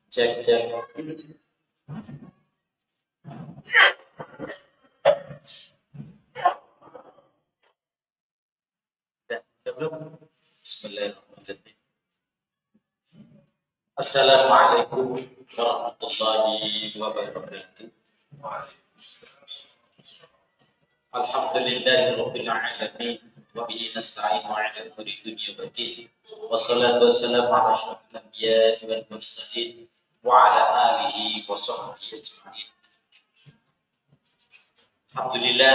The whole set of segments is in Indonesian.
Cek cek. Sudah belum? Bismillahirrahmanirrahim. Assalamualaikum warahmatullahi wabarakatuh. Alhamdulillahirabbil alamin wa bihi nasta'inu 'ala umuri dunya waddin. Wassalatu wassalamu 'ala asyrofil anbiya'i wal mursalin wa 'ala alihi wa sahbihi ajma'in. Alhamdulillah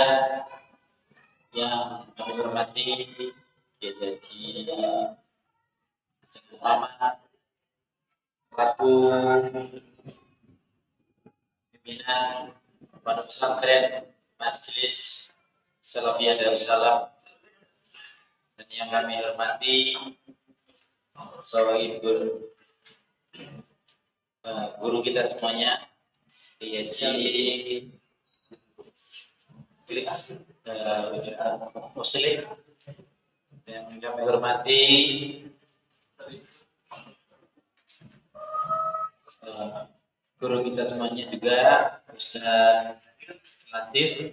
yang kami hormati Kiai Haji Hasan Muhammad selaku pimpinan Pondok Pesantren Majelis Salafiyah Darussalam, dan yang kami hormati guru kita semuanya, Kiai Haji Muslim, yang kami hormati guru kita semuanya juga, Ustaz Latif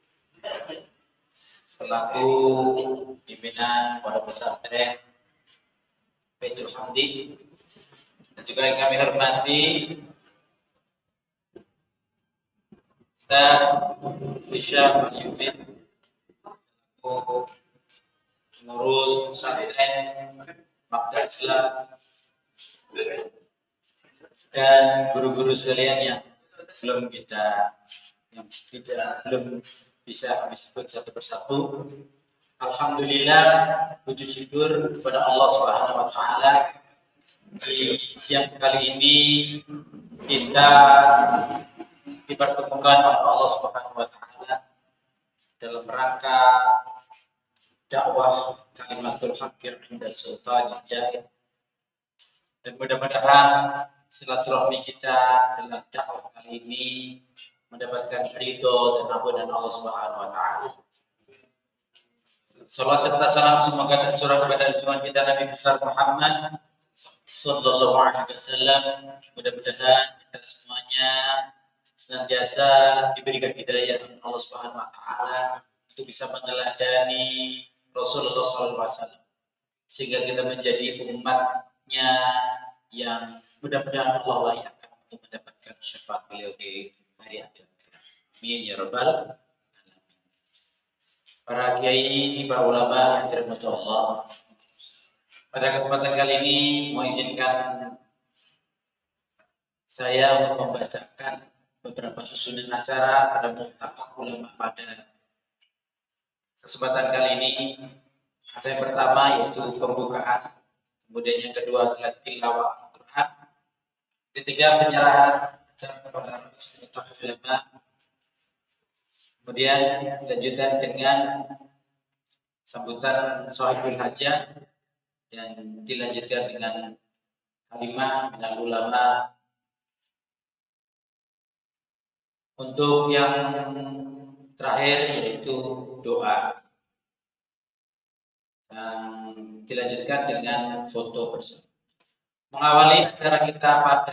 selaku pimpinan Pondok Pesantren Baitul Hamdi, dan juga yang kami hormati Ustaz Syekh Mahyudin pengurus pesantren Maktab Islam, dan guru-guru sekalian yang belum bisa kami sebut satu persatu. Alhamdulillah, puji syukur kepada Allah Subhanahu wa taala, di siang kali ini kita dipertemukan oleh Allah Subhanahu wa taala dalam rangka dakwah kalimatul haqqi inda sultanil jahil, dan mudah-mudahan silaturahmi kita dalam dakwah kali ini mendapatkan ridho dan ampunan Allah Subhanahu wa taala. Salawat serta salam semoga tercurah kepada junjungan kita Nabi besar Muhammad sallallahu alaihi wasallam. Mudah-mudahan kita semuanya senantiasa diberikan hidayah oleh Allah Subhanahu wa taala untuk bisa meneladani Rasulullah sallallahu alaihi wasallam, sehingga kita menjadi umatnya yang mudah-mudahan Allah layakkan untuk mendapatkan syafaat beliau di hari akhir. Amin ya rabbal alamin. Para kiai, para ulama yang dirahmati Allah, pada kesempatan kali ini mau izinkan saya untuk membacakan beberapa susunan acara pada Muktamar Ulama pada kesempatan kali ini. Acara yang pertama yaitu pembukaan, kemudian yang kedua adalah tilawah Al-Quran, ketiga penyerahan acara kepada Muktamar Ulama, kemudian dilanjutkan dengan sambutan Shahibul Hajah, dan dilanjutkan dengan kalimah minal ulama. Untuk yang terakhir yaitu doa, dan dilanjutkan dengan foto bersama. Mengawali acara kita pada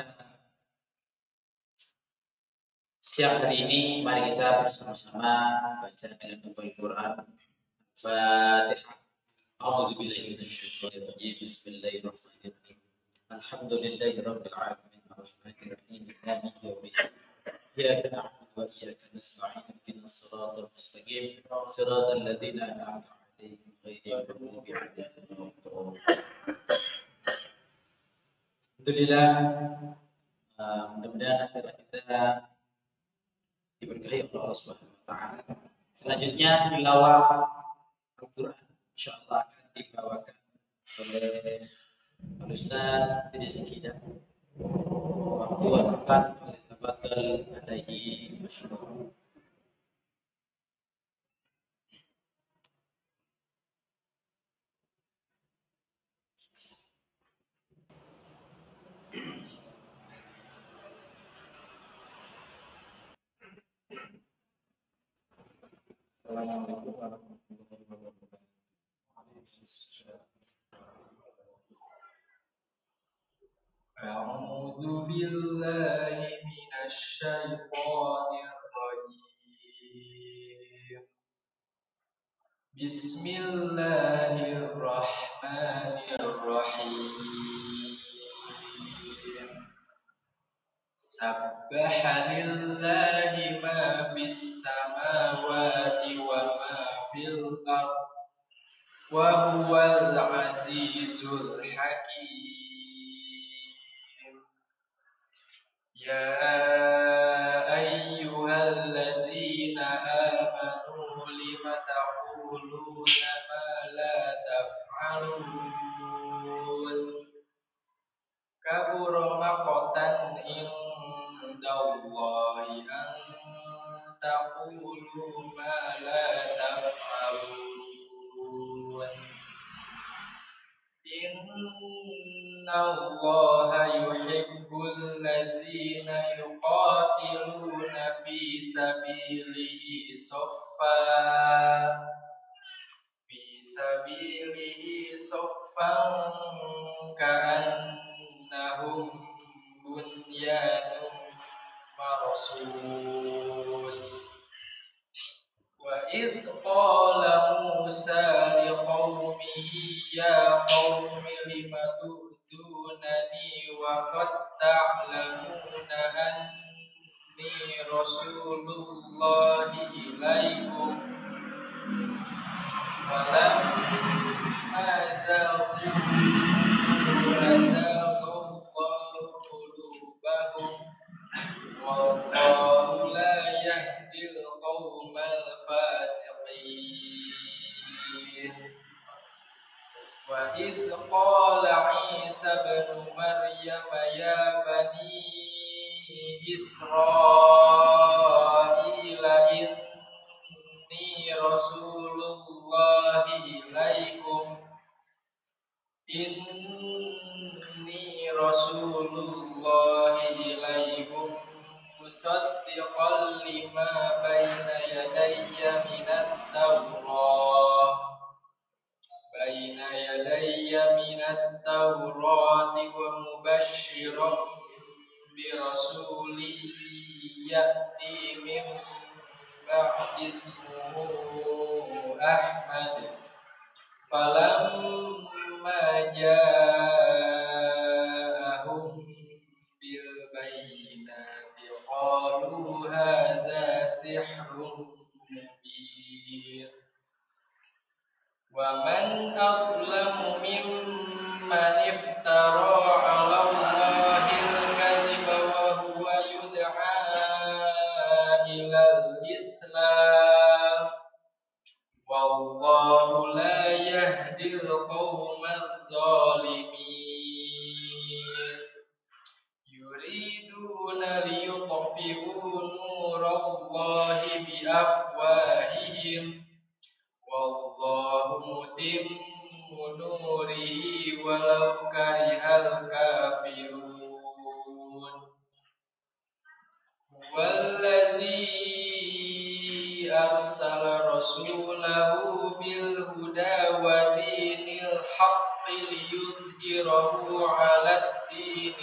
siang hari ini, mari kita bersama-sama baca dengan membaca Quran. Fatihah. A'udzubillahi minasyaitonir rajim. Bismillahirrahmanirrahim. Alhamdulillahirabbil alamin arrahmanir rahim maliki yaumiddin. Iyyaka na'budu wa iyyaka nasta'in. Ihdinas siratal mustaqim. Siratal ladzina an'amta 'alaihim ghairil maghdubi 'alaihim waladdallin. Alhamdulillah, mudah-mudahan acara kita diberkahi oleh Allah Subhanahu wa taala. Selanjutnya tilawah Al-Quran insyaallah akan dibawakan oleh Ustaz Rizki, dan waktu akan tafadhal alaihi masyhur. Assalamualaikum warahmatullahi wabarakatuh. أعوذ بالله من الشيطان الرجيم بسم الله الرحمن الرحيم سبح لله ما في السماوات وما في الأرض وهو العزيز الحكيم يا أيها الذين آمنوا لم تقولون ما لا تفعلون كبر مقتا عند الله أن تقولوا ما لا تفعلون إن الله يحب الذين يقاتلون في سبيله صفا كأنهم بنيان مرصوص وإذ قال موسى لقومه يا قوم لم تؤذونني وقد تعلمون أني رسول الله إليكم فلما زاغوا أزاغ الله قلوبهم والله لا يهدي القوم الفاسقين وإذ قال عيسى ابن مريم يا بني إسرائيل إني رسول الله إليكم مصدقا لما بين يدي من التوراة ومبشرا برسول يأتي من بعد اسمه أحمد فلما جاءهم بالبينات قالوا هذا سحر مبين ومن أظلم ممن افترى على الله الكذب وهو يدعى إلى الإسلام والله لا يهدي القوم الظالمين يريدون ليطفئوا نور الله بأفواههم والله متم نوره ولو كره الكافرون هو الذي أرسل رسوله بالهدى ودين الحق ليظهره على الدين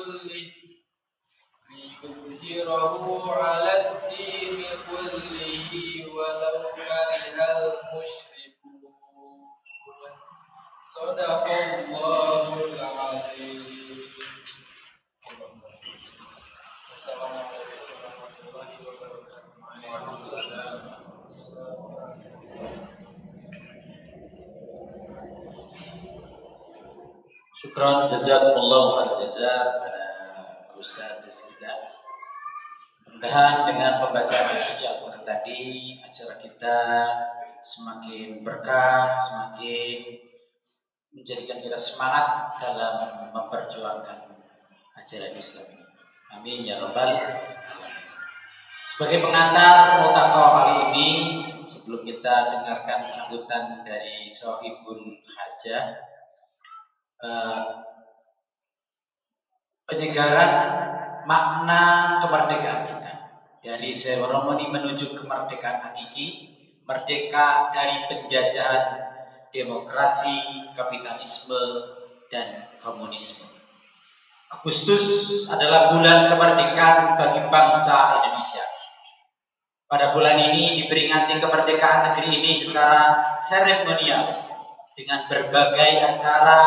كله ولو كره المشركون صدق الله العظيم. Assalamualaikum warahmatullahi wabarakatuh. Syukran jazakumullah khair jazak kepada Ustaz kita. Mudah-mudahan dengan pembacaan suci Al-Quran tadi acara kita semakin berkah, semakin menjadikan kita semangat dalam memperjuangkan ajaran Islam ini. Amin ya rabbal alamin. Sebagai pengantar mutakal kali ini, sebelum kita dengarkan sambutan dari Sohibul Hajah, penyegaran makna kemerdekaan kita dari seremoni menuju kemerdekaan hakiki, merdeka dari penjajahan demokrasi, kapitalisme, dan komunisme. Agustus adalah bulan kemerdekaan bagi bangsa Indonesia. Pada bulan ini diperingati kemerdekaan negeri ini secara seremonial dengan berbagai acara,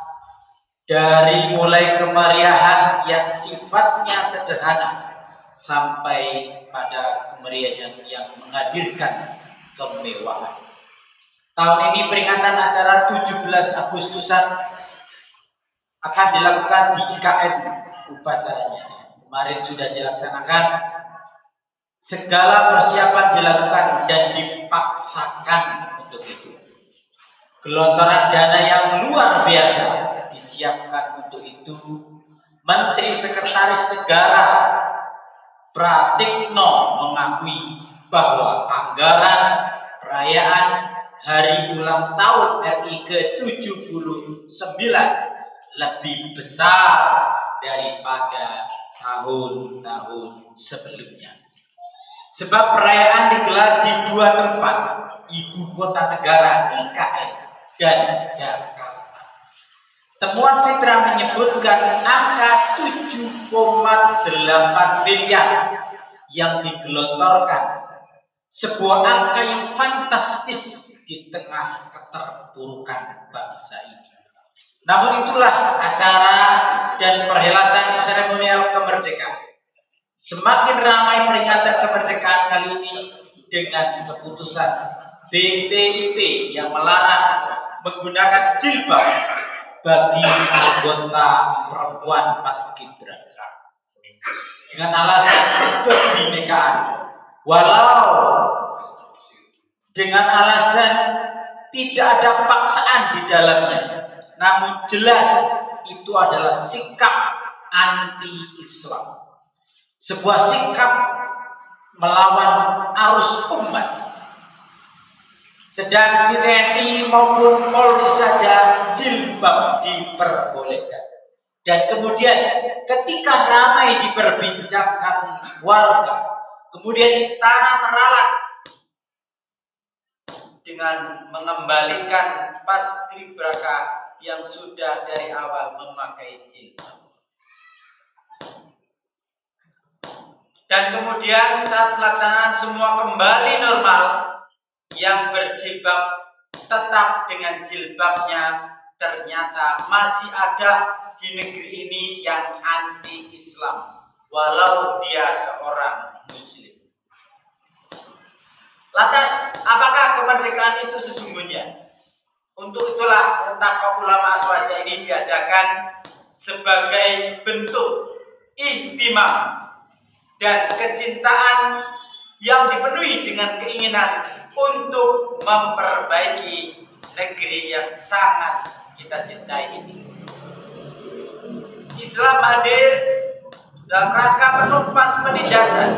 dari mulai kemeriahan yang sifatnya sederhana sampai pada kemeriahan yang menghadirkan kemewahan. Tahun ini peringatan acara 17 Agustusan akan dilakukan di IKN upacaranya. Kemarin sudah dilaksanakan. Segala persiapan dilakukan dan dipaksakan untuk itu. Gelontoran dana yang luar biasa disiapkan untuk itu. Menteri Sekretaris Negara Pratikno mengakui bahwa anggaran perayaan hari ulang tahun RI ke-79 lebih besar daripada tahun-tahun sebelumnya. Sebab perayaan digelar di dua tempat, ibu kota negara IKN dan Jakarta. Temuan Fitra menyebutkan angka 7,8 miliar yang digelontorkan, sebuah angka yang fantastis di tengah keterpurukan bangsa ini. Namun itulah acara dan perhelatan seremonial kemerdekaan. Semakin ramai peringatan kemerdekaan kali ini dengan keputusan BPIP yang melarang menggunakan jilbab bagi anggota perempuan paskibraka dengan alasan kebinekaan, walau dengan alasan tidak ada paksaan di dalamnya, namun jelas itu adalah sikap anti-Islam. Sebuah sikap melawan arus umat. Sedang di TNI maupun Polri saja jilbab diperbolehkan. Dan kemudian ketika ramai diperbincangkan warga, kemudian istana meralat dengan mengembalikan paskibraka yang sudah dari awal memakai jilbab. Dan kemudian saat pelaksanaan semua kembali normal, yang berjilbab tetap dengan jilbabnya, ternyata masih ada di negeri ini yang anti-Islam, walau dia seorang Muslim. Lantas, apakah kemerdekaan itu sesungguhnya? Untuk itulah Multaqo Ulama Aswaja ini diadakan sebagai bentuk ihtimam dan kecintaan yang dipenuhi dengan keinginan untuk memperbaiki negeri yang sangat kita cintai ini. Islam hadir dalam rangka menumpas penindasan,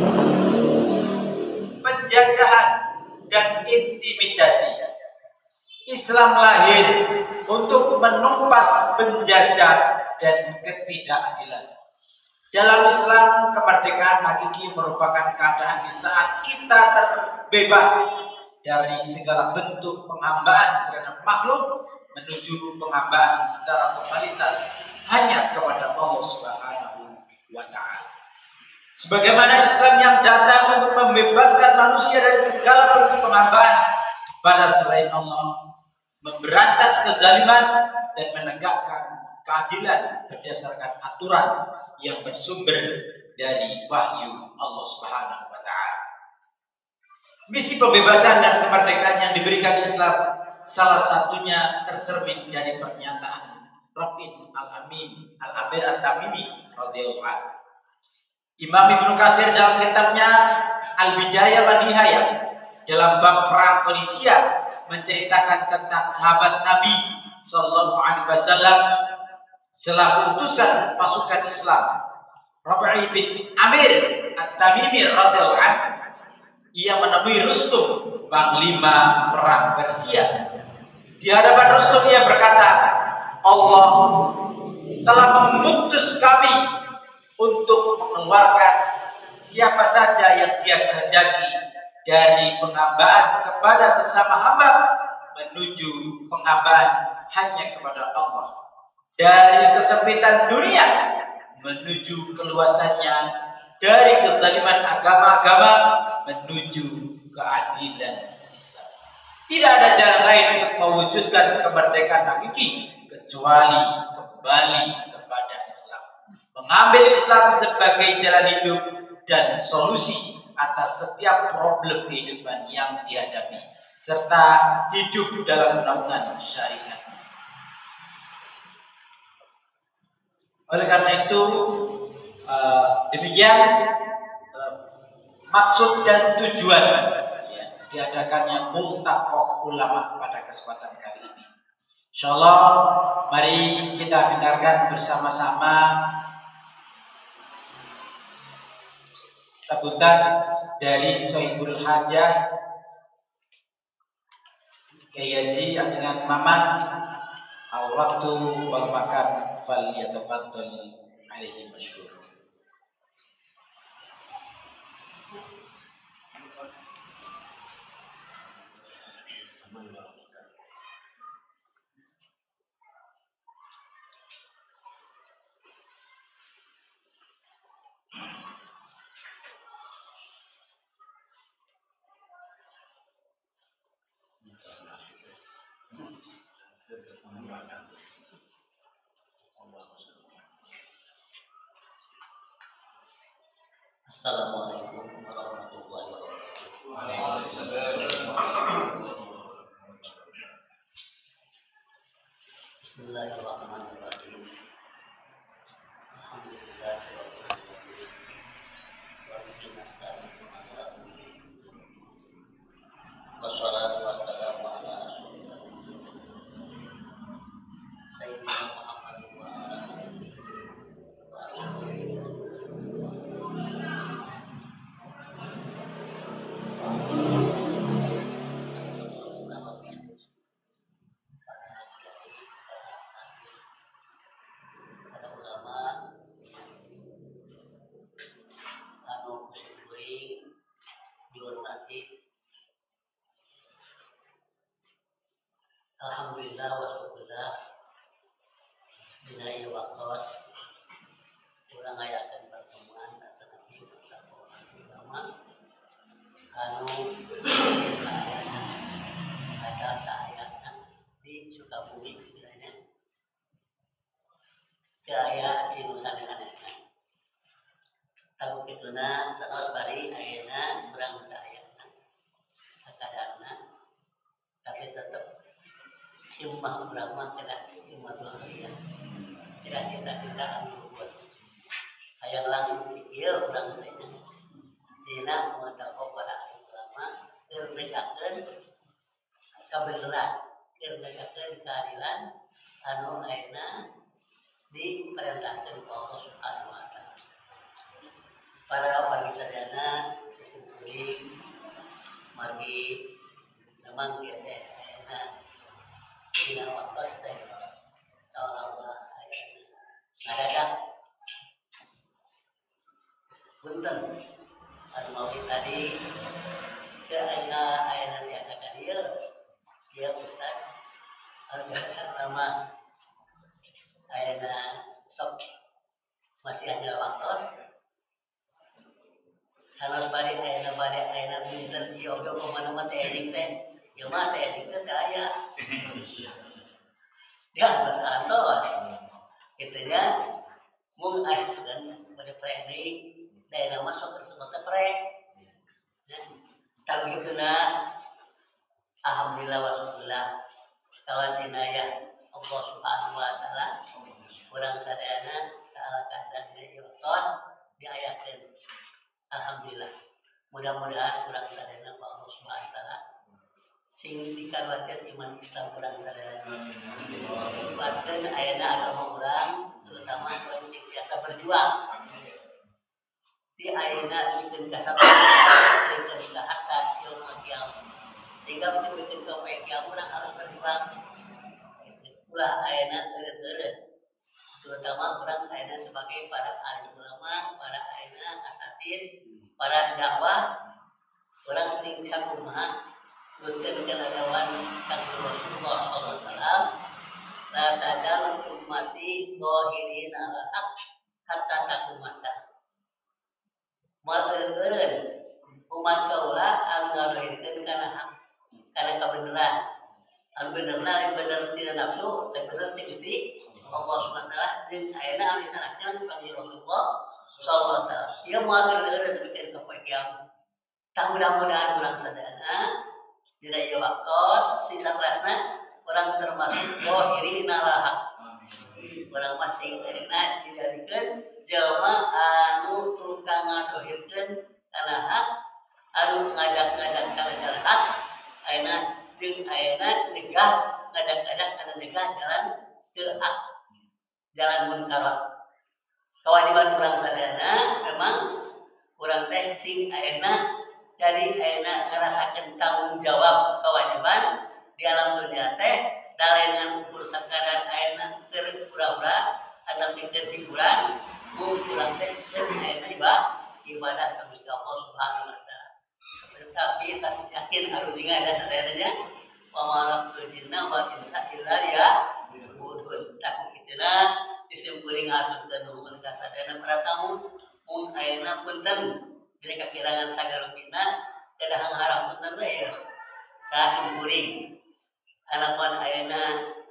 penjajahan, dan intimidasi. Islam lahir untuk menumpas penjajah dan ketidakadilan. Dalam Islam, kemerdekaan hakiki merupakan keadaan di saat kita terbebas dari segala bentuk penghambaan terhadap makhluk menuju penghambaan secara totalitas hanya kepada Allah Subhanahu wa Ta'ala. Sebagaimana Islam yang datang untuk membebaskan manusia dari segala bentuk penghambaan pada selain Allah, memberantas kezaliman dan menegakkan keadilan berdasarkan aturan yang bersumber dari wahyu Allah Subhanahu wa Ta'ala. Misi pembebasan dan kemerdekaan yang diberikan Islam salah satunya tercermin dari pernyataan Rabbin Al-Amin Al-Abir At-Tamimi radhiyallahu anhu. Imam Ibnu Katsir dalam kitabnya Al-Bidayah wa Nihayah dalam bab perang Qadisiyah menceritakan tentang sahabat Nabi sallallahu alaihi wasallam selaku utusan pasukan Islam, Rabi' bin Amir At-Tamimi radhiyallahu anhu. Ia menemui Rustum, panglima perang Persia. Di hadapan Rustum ia berkata, Allah telah mengutus kami untuk mengeluarkan siapa saja yang Dia kehendaki dari penghambaan kepada sesama hamba menuju penghambaan hanya kepada Allah. dari kesempitan dunia menuju keluasannya, dari kezaliman agama-agama menuju keadilan Islam. Tidak ada jalan lain untuk mewujudkan kemerdekaan hakiki kecuali kembali kepada Islam. Mengambil Islam sebagai jalan hidup dan solusi atas setiap problem kehidupan yang dihadapi, serta hidup dalam naungan syariat. Oleh karena itu, demikian maksud dan tujuan diadakannya Multaqah Ulama pada kesempatan kali ini. Insyaallah, mari kita dengarkan bersama-sama sambutan dari Sohibul Hajah Kiai Haji Ajengan Maman. Al-waktu wal makan falyatafaddal alaihi masykur. Assalamualaikum warahmatullahi wabarakatuh. Bismillahirrahmanirrahim. Alhamdulillahirabbil alamin. Wa bihi nasta'inu ala umuri dunya. Wassalatu wassalamu ala rasulillah Sayyidina Muhammad wa ala alihi wa sahbihi. Alhamdulillah wa syukurlah dinai waktos urang ngayakeun pertemuan atau nabi ulama anu ada sayana di Sukabumi kiranya gaya di nusanes-sanesna tahu kituna sanos bari ayeuna urang sayana sakadarna tapi tetap himmah urang mah kena himmah dunia kena cita-cita anu luhur hayang langsung ieu urang teh dina muntaqah para ulama keur negakeun kabeneran keur negakeun keadilan anu ayeuna diperintahkeun ku Allah Subhanahu wa taala. Para panisadana disimpulin margi memang ieu teh ayeuna dina waktos teh seolah-olah ngadadak punten anu mawi tadi ke ayeuna tiasa ka dieu dia ustaz anu biasa nama ayeuna sok masih ada waktos sanes bade ayeuna pinten ieu oge kumaha teh edik teh ieu mah teh edik teh aya dia antos kitanya mung aya kan pada prek deui daerah masuk ke semua prek tapi kituna alhamdulillah wa syukurlah kawan inayah Allah Subhanahu wa taala urang sadayana salah keadaan ieu tos diayakeun alhamdulillah mudah-mudahan urang sadayana ku Allah Subhanahu wa taala sing dikarwakeun iman Islam urang sadayana bateun ayeuna agama urang terutama urang sing biasa berjuang di ayeuna bikin kasabar bikin harta yaumul qiyamah sehingga bikin kepekian urang harus berjuang ulah ayeuna eureut-eureut terutama urang ayeuna sebagai para alim ulama, para ayeuna asatid, para dakwah urang sering sakumaha nutkeun kana lawan Kang Rasulullah sallallahu alaihi wasallam la tajal ummati zahirina al-haq hatta takum masa. Moal eureun umat kaula anu ngadohirkeun kana hak, kana kebenaran. Anu benerna lain bener tina nafsu, lain bener ti Gusti Allah Subhanahu wa taala jeung ayeuna anu disanakeun ku Kanjeng Rasulullah sallallahu alaihi wasallam. Ieu moal eureun dipikeun ka poe kiamat. Tah mudah-mudahan urang sadayana dina ieu waktos sing satrasna urang termasuk zahirina al-haq. Urang masih enak dijadikeun jelema anu tukang ngadohirkeun kana hak, anu ngajak-ngajak kana jalan hak, ayeuna jeung ayeuna negah ngajak-ngajak kana negah jalan teu hak, jalan munkar. Kewajiban urang sadayana memang urang teh sing ayeuna jadi ayeuna ngarasakeun tanggung jawab kewajiban di alam dunia teh dalaingan ukur sakadar ayeuna keur pura-pura ataupun keur hiburan. Kurang teh ayeuna ibadah ka Gusti Allah Subhanahu wa taala. Tetapi tas yakin arudinga ada sadaranya wa malakul jinna wal insa illa liya'budun. Tah kiceuna disimpulin ngaturkeun nuhun ka sadayana para tamu mun ayeuna punten dina kakirangan sagarupina kadang harap punten we ya. Ka simkuring harapan ayeuna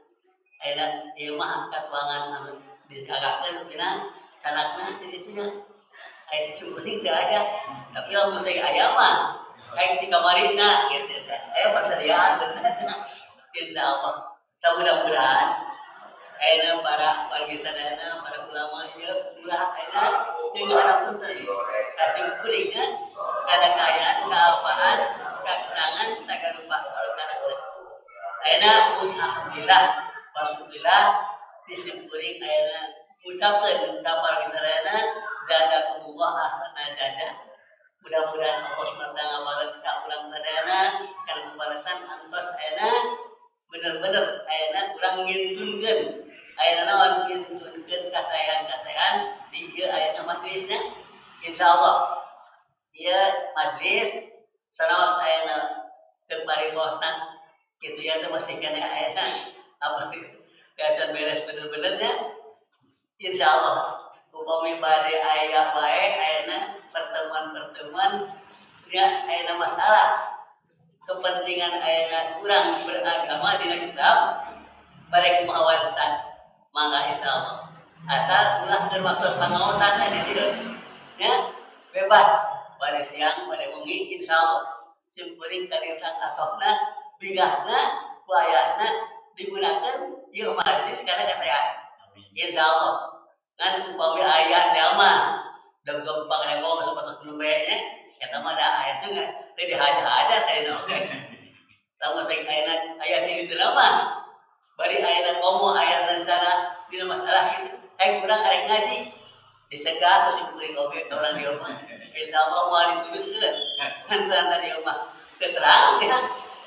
ieu mah katuangan anu digagakeun dina sanakna jadi itu ya kayak dicumburing dah aya tapi lamun saya aya mah kayak di kamarina gitu kan persediaan bener insyaallah. Mudah-mudahan ayeuna para wargi sadayana para ulama ieu ulah ayeuna jeung harapun teh kasih kuringnya kada kaayaan kaapaan kakurangan sagarupa kana ayeuna alhamdulillah wasyukurillah disimkuring ayeuna ucapkeun ka para sadayana jazakumullah ahsana jaza. Mudah-mudahan Allah Subhanahu wa taala balas ka urang sadayana kana pembalasan antos ayeuna bener-bener ayeuna urang ngintunkeun ayeuna naon ngintunkeun kasayan-kasayan di ieu ayeuna majlisna insyaallah. Ieu majlis sanaos ayeuna teu paribosna kitu ya teh masih kana ayeuna apa kacan beres bener-benernya. Insyaallah upami bade aya bae ayeuna pertemuan-pertemuan sia ayeuna masalah kepentingan ayeuna urang beragama dina Islam barek kumaha wae ustaz mangga insyaallah asal ulah keur waktos pangaosanna di dieu nya bebas bade siang bade wengi insyaallah simkuring kalintang atokna bingahna ku ayatna digunakeun ieu majlis kana kasayan insyaallah. Kan upami aya dama degep pangrengong sapatos lumenya eta mah da aya teh dihaja-haja teh no. Lamun saeng ayeuna aya di dieu mah bari ayeuna komo aya rencana dina masalah kitu urang arek ngaji dicegah terus kuring oge ka urang dieu mah insyaallah moal dituliskeun hantaran tadi mah keterang ya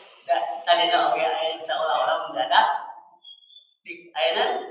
tadina oge aya seolah-olah mendadak di ayeuna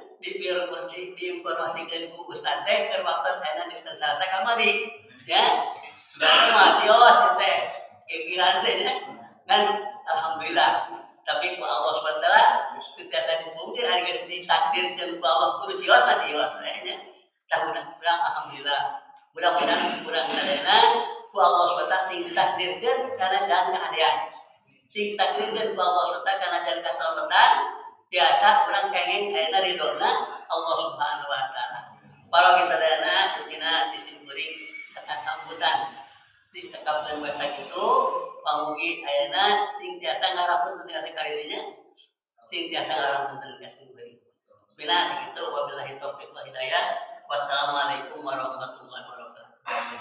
diinformasikan ku ustaz teh keur waktos ayeuna dinten Salasa kamari ya sudah mah cios teh pikiran teh kan alhamdulillah. Tapi ku Allah SWT tiasa dipungkir ari geus ditakdirkeun ku Allah kudu cios mah cios nya tahunna kurang alhamdulillah. Mudah-mudahan kurang sadayana ku Allah SWT sing ditakdirkeun kana jalan kahadean sing ditakdirkeun ku Allah SWT kana jalan kasalamatan biasa orang kenging ayeuna ridona Allah Subhanahu wa taala. Para sadayana cenah disimkuring kata sambutan disangkapkeun bae sakitu pamugi ayeuna sing tiasa ngarapunten tina sakalidinya sing tiasa ngarapunten ka simkuring. Bila sakitu wabillahi taufiq wal hidayah. Wassalamualaikum warahmatullahi wabarakatuh.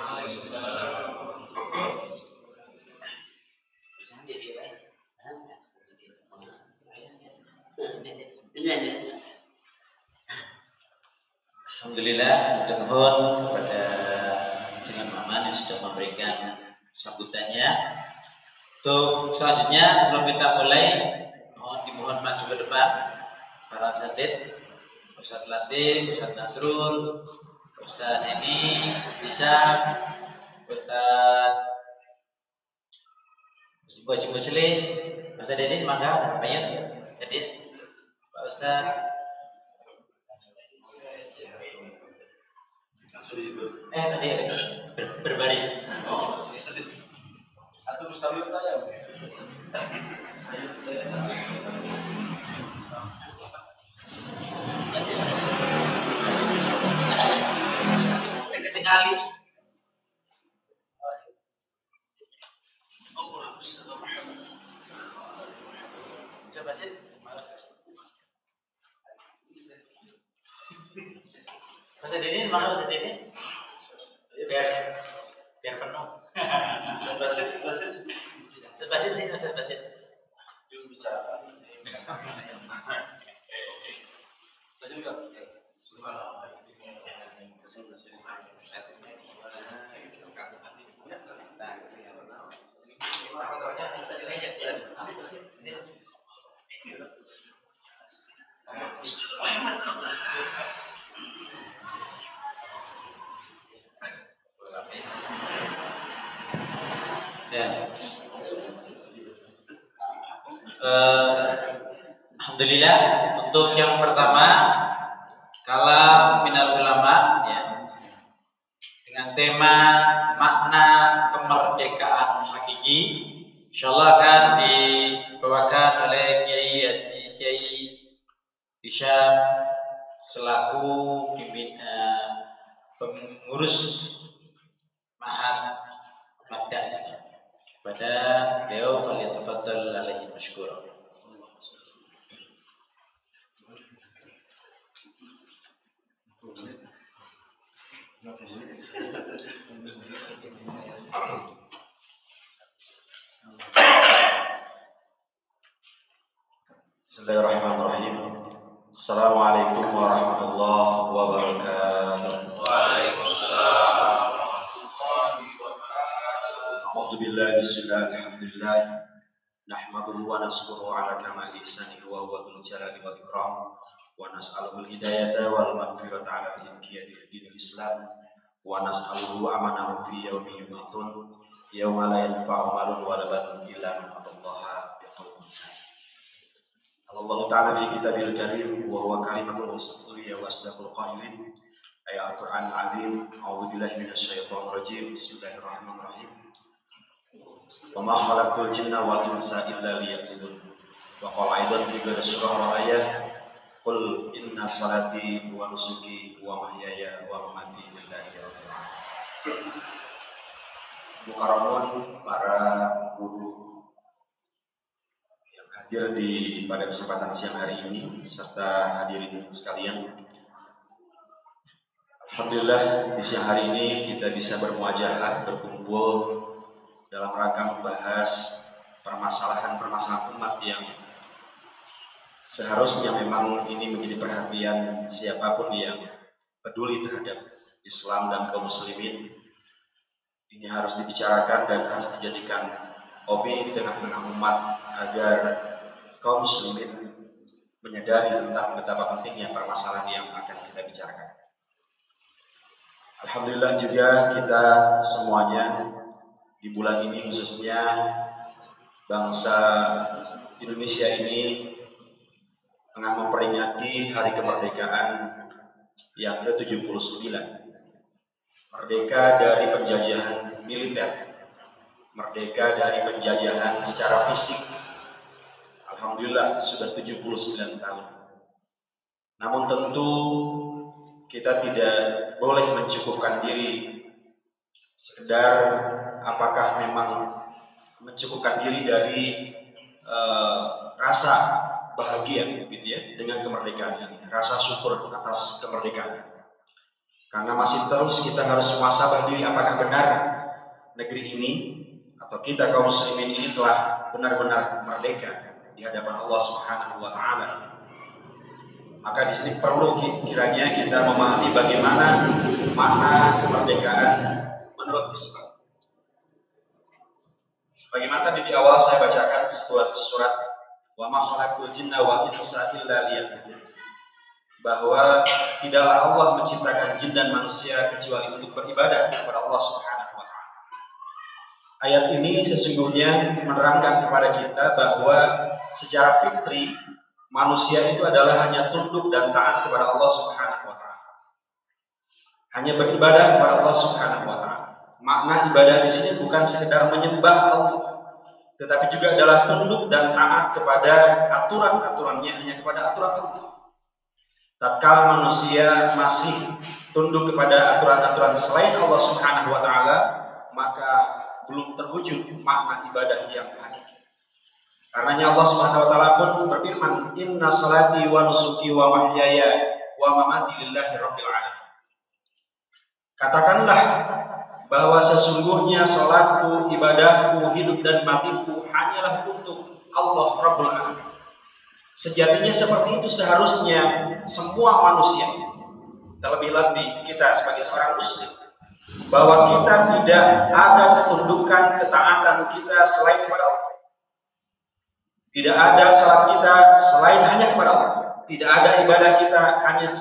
Alhamdulillah, kita mohon kepada Jengan Maman yang sudah memberikan sambutannya. Untuk selanjutnya sebelum kita mulai, dimohon maju ke depan para asatidz, Ustaz Latif, Ustaz Nasrul, Ustaz Eni, Ustaz Isam, Ustaz Haji Muslim, Ustaz Dedin, maka banyak Dedin, Pak Ustaz Tadi berbaris. Satu Mustawi tanya. Ketinggali. Coba sih. Bahasa Dini mana bahasa Dini? Biar penuh. Basit. Basit sih, basit. Juru bicara. Basit enggak? Ya. Alhamdulillah untuk yang pertama kalam minal ulama ya, dengan tema makna kemerdekaan hakiki, insyaallah akan dibawakan oleh Kiai Hisham selaku pengurus Ma'had Madda Islam. Pada beliau falyatafaddal alaihi mashkura. Bismillahirrahmanirrahim. Assalamualaikum warahmatullahi wabarakatuh. Waalaikumsalam. Alhamdulillah, bismillah, alhamdulillah. Nahmaduhu wa nashkuruhu ala kamal ihsanihi wa huwa dzul jalali wal ikram. Wa nas'aluhu al-hidayata wal maghfirata ala al-inqiyadi fi dinil Islam. Wa nas'aluhu amanahu fi yawmi yub'atsun yawma la yanfa'u malun wa la banun illa man atallaha biqalbin salim. Allah Ta'ala fi kitabil karim wa huwa kalimatul rasuliyya wa asdaqul qailin. Ayat Al-Qur'an al-Azim. A'udzubillahi minasyaitonir rajim. Bismillahirrahmanirrahim. Wa ma khalaqtul jinna wal insa illa liya'budun. Wa qala aidan fi surah al-ayah, qul inna salati wa nusuki wa mahyaya wa mamati lillahi rabbil alamin. Mukarramun, para guru yang hadir pada kesempatan siang hari ini serta hadirin sekalian. Alhamdulillah di siang hari ini kita bisa bermuajahah, berkumpul dalam rangka membahas permasalahan-permasalahan umat yang seharusnya memang ini menjadi perhatian siapapun yang peduli terhadap Islam dan kaum muslimin. Ini harus dibicarakan dan harus dijadikan opini di tengah-tengah umat agar kaum muslimin menyadari tentang betapa pentingnya permasalahan yang akan kita bicarakan. Alhamdulillah juga kita semuanya di bulan ini, khususnya bangsa Indonesia ini tengah memperingati hari kemerdekaan yang ke-79. Merdeka dari penjajahan militer, merdeka dari penjajahan secara fisik. Alhamdulillah sudah 79 tahun. Namun tentu kita tidak boleh mencukupkan diri sekedar apakah memang mencukupkan diri dari rasa bahagia gitu ya dengan kemerdekaan ini, rasa syukur atas kemerdekaan. Karena masih terus kita harus muhasabah diri apakah benar negeri ini atau kita kaum muslimin ini telah benar-benar merdeka di hadapan Allah Subhanahu wa taala. Maka di sini perlu kiranya kita memahami bagaimana makna kemerdekaan menurut Islam. Sebagaimana tadi di awal saya bacakan sebuah surat wa ma khalaqtul jinna wal insa illa liya'budun, bahwa tidaklah Allah menciptakan jin dan manusia kecuali untuk beribadah kepada Allah Subhanahu wa taala. Ayat ini sesungguhnya menerangkan kepada kita bahwa secara fitri manusia itu adalah hanya tunduk dan taat kepada Allah Subhanahu wa taala. hanya beribadah kepada Allah Subhanahu wa taala. Makna ibadah di sini bukan sekedar menyembah Allah, tetapi juga adalah tunduk dan taat kepada aturan-aturannya, hanya kepada aturan Allah. Tatkala manusia masih tunduk kepada aturan-aturan selain Allah Subhanahu wa taala, maka belum terwujud makna ibadah yang hakiki. Karenanya Allah Subhanahu wa taala pun berfirman, "Inna salati wa nusuki wa mahyaya wa mamati lillahi rabbil alamin." Katakanlah bahwa sesungguhnya salatku, ibadahku, hidup dan matiku hanyalah untuk Allah Rabbul Alamin. Sejatinya seperti itu seharusnya semua manusia, terlebih-lebih kita sebagai seorang muslim, bahwa kita tidak ada ketundukan, ketaatan kita selain kepada Allah. Tidak ada salat kita selain hanya kepada Allah. Tidak ada ibadah kita hanya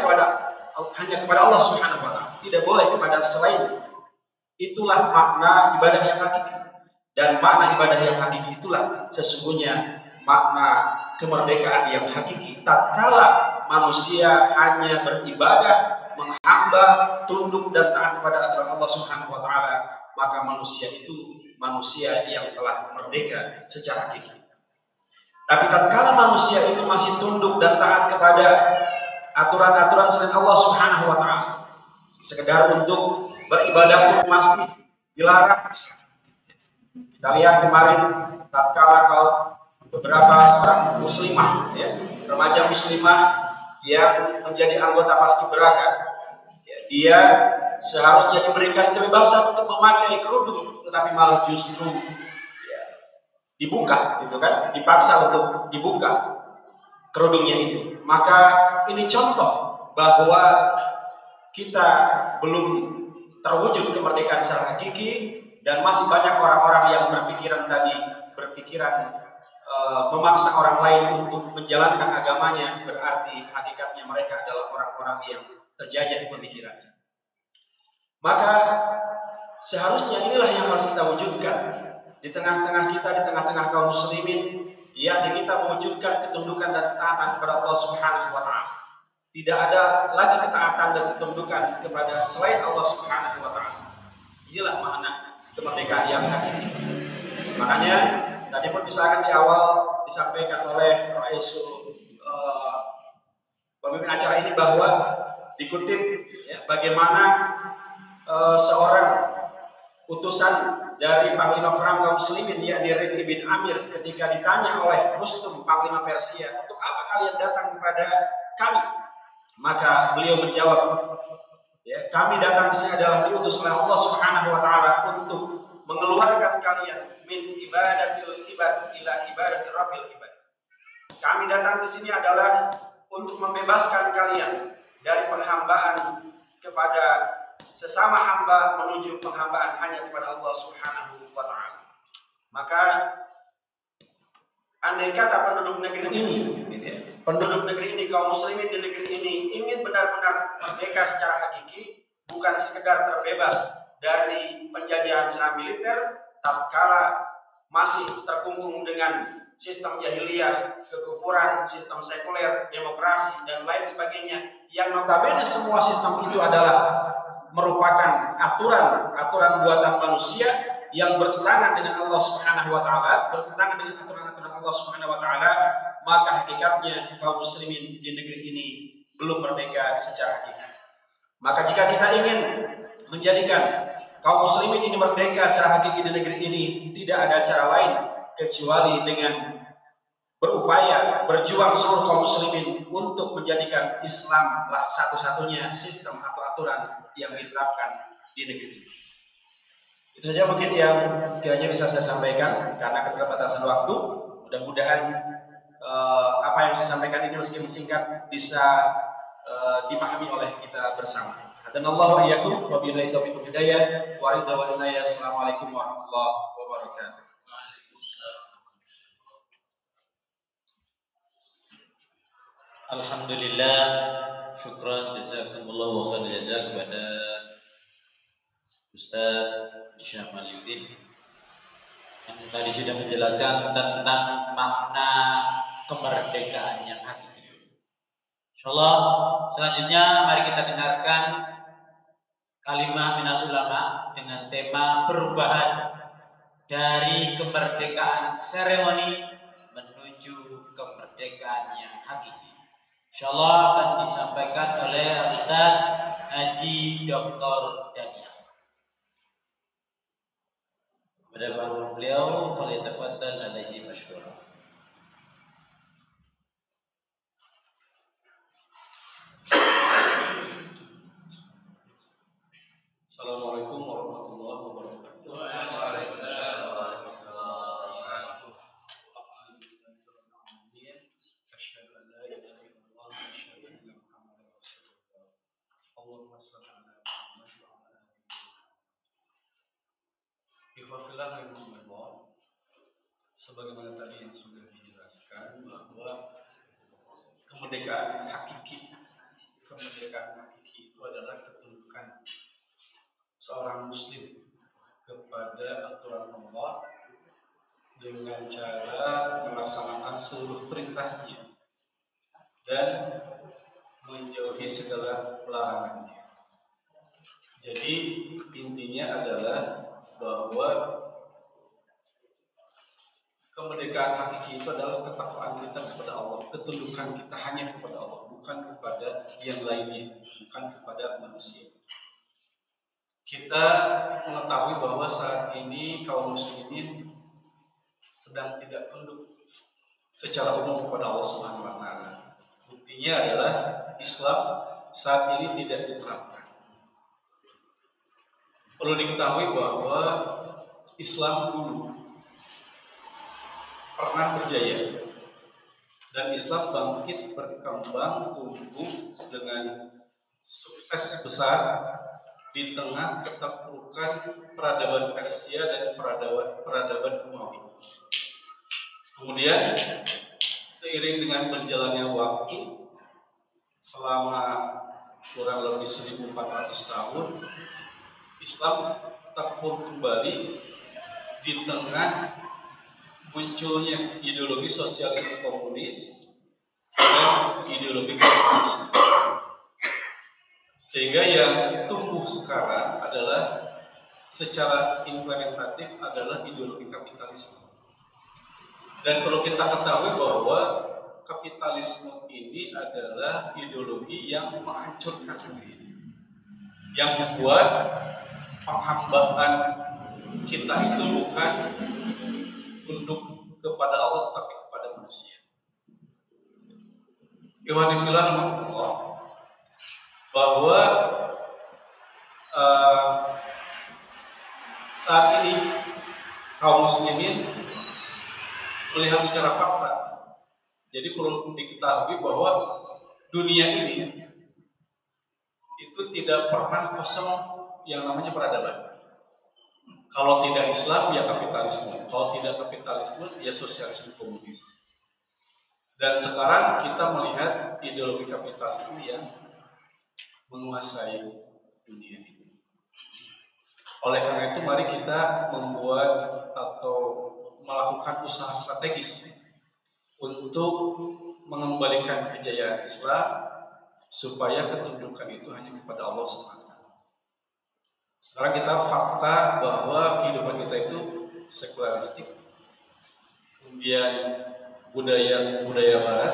kepada Allah Subhanahu wa taala. Tidak boleh kepada selain. Itulah makna ibadah yang hakiki. Dan makna ibadah yang hakiki itulah sesungguhnya makna kemerdekaan yang hakiki. Tatkala manusia hanya beribadah, menghamba, tunduk dan taat kepada aturan Allah Subhanahu wa taala, maka manusia itu manusia yang telah merdeka secara hakiki. Tapi tatkala manusia itu masih tunduk dan taat kepada aturan-aturan selain Allah Subhanahu wa taala, sekedar untuk beribadah pun masih dilarang. Kita lihat kemarin tatkala beberapa orang muslimah, ya, remaja muslimah yang menjadi anggota paskibraka, ya, dia seharusnya diberikan kebebasan untuk memakai kerudung, tetapi malah justru ya, dibuka, gitu kan, dipaksa untuk dibuka kerudungnya itu. Maka ini contoh bahwa kita belum terwujud kemerdekaan secara hakiki dan masih banyak orang-orang yang berpikiran memaksa orang lain untuk menjalankan agamanya, berarti hakikatnya mereka adalah orang-orang yang terjajah pemikirannya. Maka seharusnya inilah yang harus kita wujudkan di tengah-tengah kita, di tengah-tengah kaum muslimin, yakni kita mewujudkan ketundukan dan ketaatan kepada Allah Subhanahu wa taala. Tidak ada lagi ketaatan dan ketundukan kepada selain Allah Subhanahu wa taala. Inilah makna kemerdekaan yang hakiki. Makanya tadi pun misalkan di awal disampaikan oleh pemimpin acara ini bahwa dikutip ya, bagaimana seorang utusan dari Panglima Perang kaum muslimin yakni Rid bin Amir ketika ditanya oleh Rustum Panglima Persia, "Untuk apa kalian datang kepada kami?" Maka beliau menjawab, ya, "Kami datang ke sini adalah diutus oleh Allah Subhanahu wa taala untuk mengeluarkan kalian min ibadatil ibad ila ibadatir rabbil ibad." Kami datang ke sini adalah untuk membebaskan kalian dari penghambaan kepada sesama hamba menuju penghambaan hanya kepada Allah Subhanahu wa taala. Maka andai kata penduduk negeri ini, gitu ya, penduduk negeri ini, kaum muslimin di negeri ini ingin benar-benar merdeka secara hakiki, bukan sekedar terbebas dari penjajahan secara militer, tatkala masih terkungkung dengan sistem jahiliyah, kekufuran, sistem sekuler, demokrasi dan lain sebagainya, yang notabene semua sistem itu adalah merupakan aturan buatan manusia yang bertentangan dengan Allah Subhanahu wa taala, bertentangan dengan aturan-aturan Allah Subhanahu wa taala, maka hakikatnya kaum muslimin di negeri ini belum merdeka secara hakiki. Maka jika kita ingin menjadikan kaum muslimin ini merdeka secara hakiki di negeri ini, tidak ada cara lain kecuali dengan berupaya berjuang seluruh kaum muslimin untuk menjadikan Islamlah satu-satunya sistem atau aturan yang diterapkan di negeri ini. Itu saja mungkin yang kiranya bisa saya sampaikan karena keterbatasan waktu. Mudah-mudahan apa yang saya sampaikan ini meskipun singkat bisa dipahami oleh kita bersama. Hadanallahu wa iyyakum wa billahi taufiq wal hidayah wa ridha wal inayah. Assalamualaikum warahmatullahi wabarakatuh. Alhamdulillah, syukran jazakumullah wa khair jazak kepada Ustaz Syekh Maliuddin yang tadi sudah menjelaskan tentang makna kemerdekaan yang hakiki. Insyaallah selanjutnya mari kita dengarkan kalimah minal ulama dengan tema perubahan dari kemerdekaan seremoni menuju kemerdekaan yang hakiki. Insyaallah akan disampaikan oleh Ustaz Haji Dr. Daniel. Pada beliau, falyatafaddal alaihi masykurah. Assalamualaikum warahmatullahi wabarakatuh. Waalaikumsalam warahmatullahi wabarakatuh. Asyhadu an la ilaha illallah wa asyhadu anna Muhammadar Rasulullah. Allahumma shalli ala Muhammad wa ala ali Muhammad. Ikhwafillah rahimakumullah. Sebagaimana tadi yang sudah dijelaskan bahwa kemerdekaan hakiki itu adalah ketundukan seorang muslim kepada aturan Allah dengan cara melaksanakan seluruh perintahnya dan menjauhi segala larangannya. Jadi intinya adalah bahwa kemerdekaan hakiki itu adalah ketakwaan kita kepada Allah, ketundukan kita hanya kepada Allah, bukan kepada yang lainnya, bukan kepada manusia. Kita mengetahui bahwa saat ini kaum muslimin sedang tidak tunduk secara umum kepada Allah Subhanahu wa taala. Buktinya adalah Islam saat ini tidak diterapkan. Perlu diketahui bahwa Islam dulu pernah berjaya dan Islam bangkit, berkembang, tumbuh dengan sukses besar di tengah keterpurukan peradaban Persia dan peradaban Romawi. Kemudian seiring dengan berjalannya waktu selama kurang lebih 1400 tahun, Islam terpuruk kembali di tengah munculnya ideologi sosialisme komunis dan ideologi kapitalisme. Sehingga yang tumbuh sekarang adalah secara implementatif adalah ideologi kapitalisme. Dan perlu kita ketahui bahwa kapitalisme ini adalah ideologi yang menghancurkan dunia, yang membuat penghambaan kita itu bukan tunduk kepada Allah tetapi kepada manusia. Ikhwanifillah rahimahullah, bahwa saat ini kaum muslimin melihat secara fakta. Jadi perlu diketahui bahwa dunia ini itu tidak pernah kosong yang namanya peradaban. Kalau tidak Islam ya kapitalisme, kalau tidak kapitalisme ya sosialisme komunis. Dan sekarang kita melihat ideologi kapitalisme yang menguasai dunia ini. Oleh karena itu mari kita membuat atau melakukan usaha strategis untuk mengembalikan kejayaan Islam supaya ketundukan itu hanya kepada Allah SWT. Sekarang kita fakta bahwa kehidupan kita itu sekularistik, kemudian budaya Barat,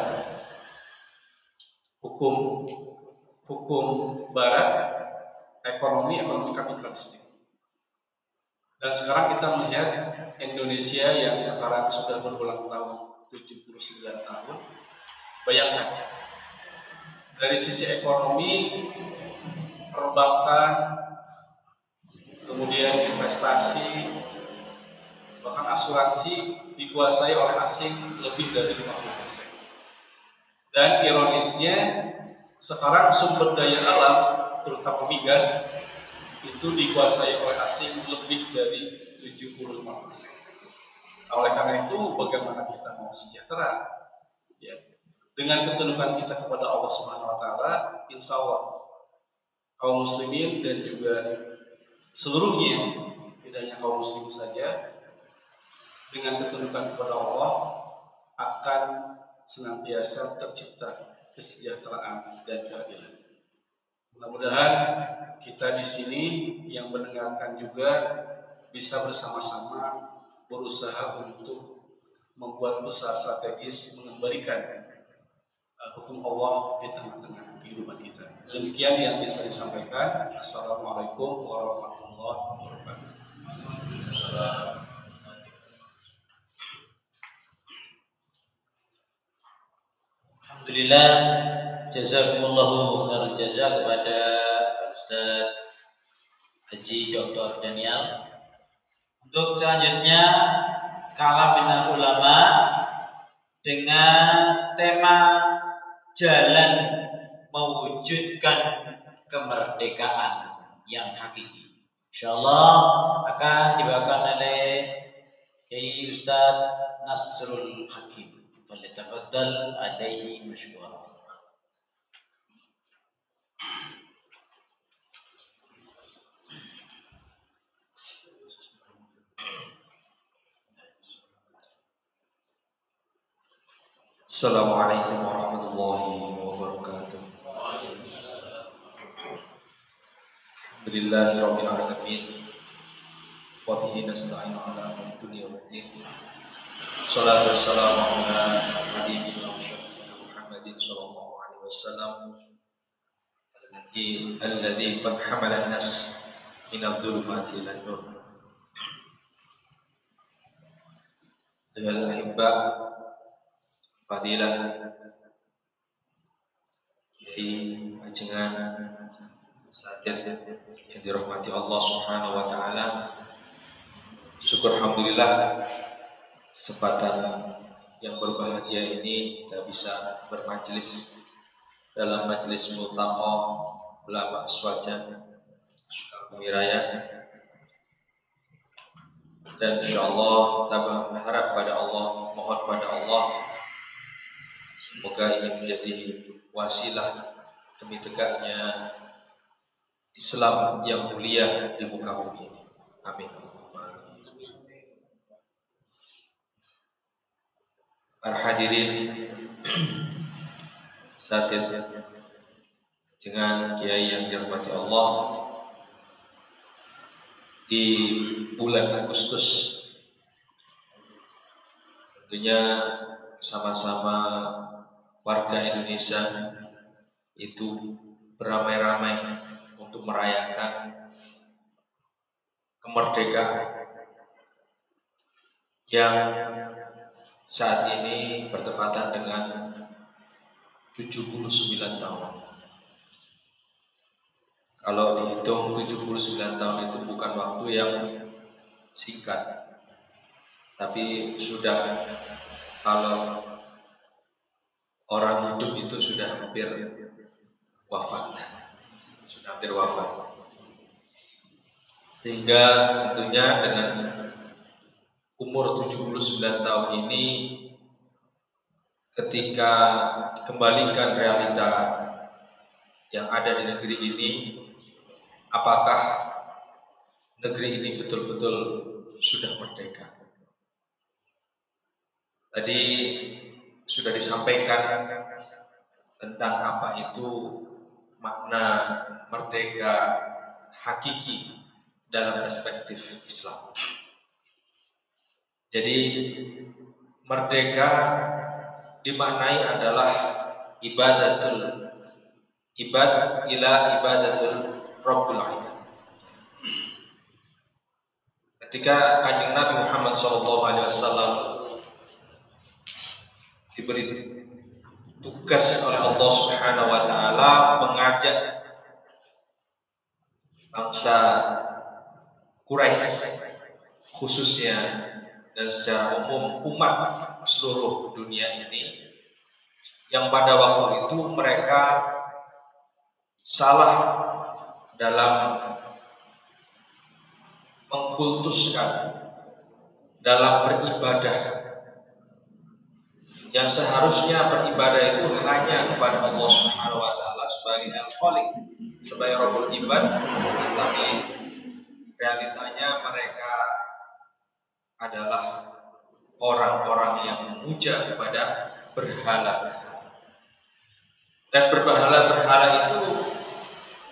hukum Barat, ekonomi kapitalistik. Dan sekarang kita melihat Indonesia yang sekarang sudah berulang tahun 79 tahun. Bayangkan, dari sisi ekonomi, perbankan, kemudian investasi, bahkan asuransi dikuasai oleh asing lebih dari 50%. Dan ironisnya, sekarang sumber daya alam, terutama migas, itu dikuasai oleh asing lebih dari 75%. Oleh karena itu, bagaimana kita mau sejahtera? Ya, dengan ketundukan kita kepada Allah Subhanahu wa taala, insya Allah kaum muslimin dan juga seluruhnya, tidak hanya kaum muslim saja, dengan ketundukan kepada Allah akan senantiasa tercipta kesejahteraan dan keadilan. Mudah-mudahan kita di sini yang mendengarkan juga bisa bersama-sama berusaha untuk membuat usaha strategis mengembalikan hukum Allah di tengah-tengah kehidupan kita. Demikian yang bisa disampaikan. Assalamualaikum warahmatullahi wabarakatuh. Alhamdulillah, jazakumullahu khairal jazaa kepada Ustaz Haji Dr. Daniel. Untuk selanjutnya kalam minal ulama dengan tema jalan mewujudkan kemerdekaan yang hakiki. Insyaallah akan dibawakan oleh Kiai Ustaz Nasrul Hakim. Falyatafaddal alaihi masykuran. Assalamualaikum warahmatullahi wabarakatuh. Alhamdulillahirabbil alamin. Wa bihi nasta'inu ala umuri dunya waddin. Shalatu wassalamu ala habibina Muhammadin sallallahu alaihi wasallam alladzi qad hamala an-nas min adh-dhulumati ila an-nur. Al-ahibba Fadilah Kiai Ajengan Satid yang dirahmati Allah Subhanahu wa taala. Syukur alhamdulillah kesempatan yang berbahagia ini kita bisa bermajlis dalam majlis multaqah ulama Aswaja Sukabumi Raya. Dan insyaallah kita berharap pada Allah, mohon pada Allah semoga ini menjadi wasilah demi tegaknya Islam yang mulia di muka bumi ini. Amin. Para hadirin Satid dengan Kiai yang dirahmati Allah, di bulan Agustus tentunya sama-sama warga Indonesia itu beramai-ramai untuk merayakan kemerdekaan yang saat ini bertepatan dengan 79 tahun. Kalau dihitung 79 tahun itu bukan waktu yang singkat, tapi sudah, kalau orang hidup itu sudah hampir wafat, sehingga tentunya dengan umur 79 tahun ini, ketika kembalikan realita yang ada di negeri ini, apakah negeri ini betul-betul sudah merdeka? Tadi sudah disampaikan tentang apa itu makna merdeka hakiki dalam perspektif Islam. Jadi merdeka dimaknai adalah ibadatul Rabbul Alamin. Ketika Kanjeng Nabi Muhammad SAW diberi tugas oleh Allah Subhanahu wa taala mengajak bangsa Quraisy khususnya dan secara umum umat seluruh dunia ini, yang pada waktu itu mereka salah dalam mengkultuskan, dalam beribadah, yang seharusnya beribadah itu hanya kepada Allah Subhanahu wa taala sebagai Al-Khaliq, sebagai Rabbul Ibad, tapi realitanya mereka adalah orang-orang yang memuja kepada berhala-berhala. Dan berhala-berhala itu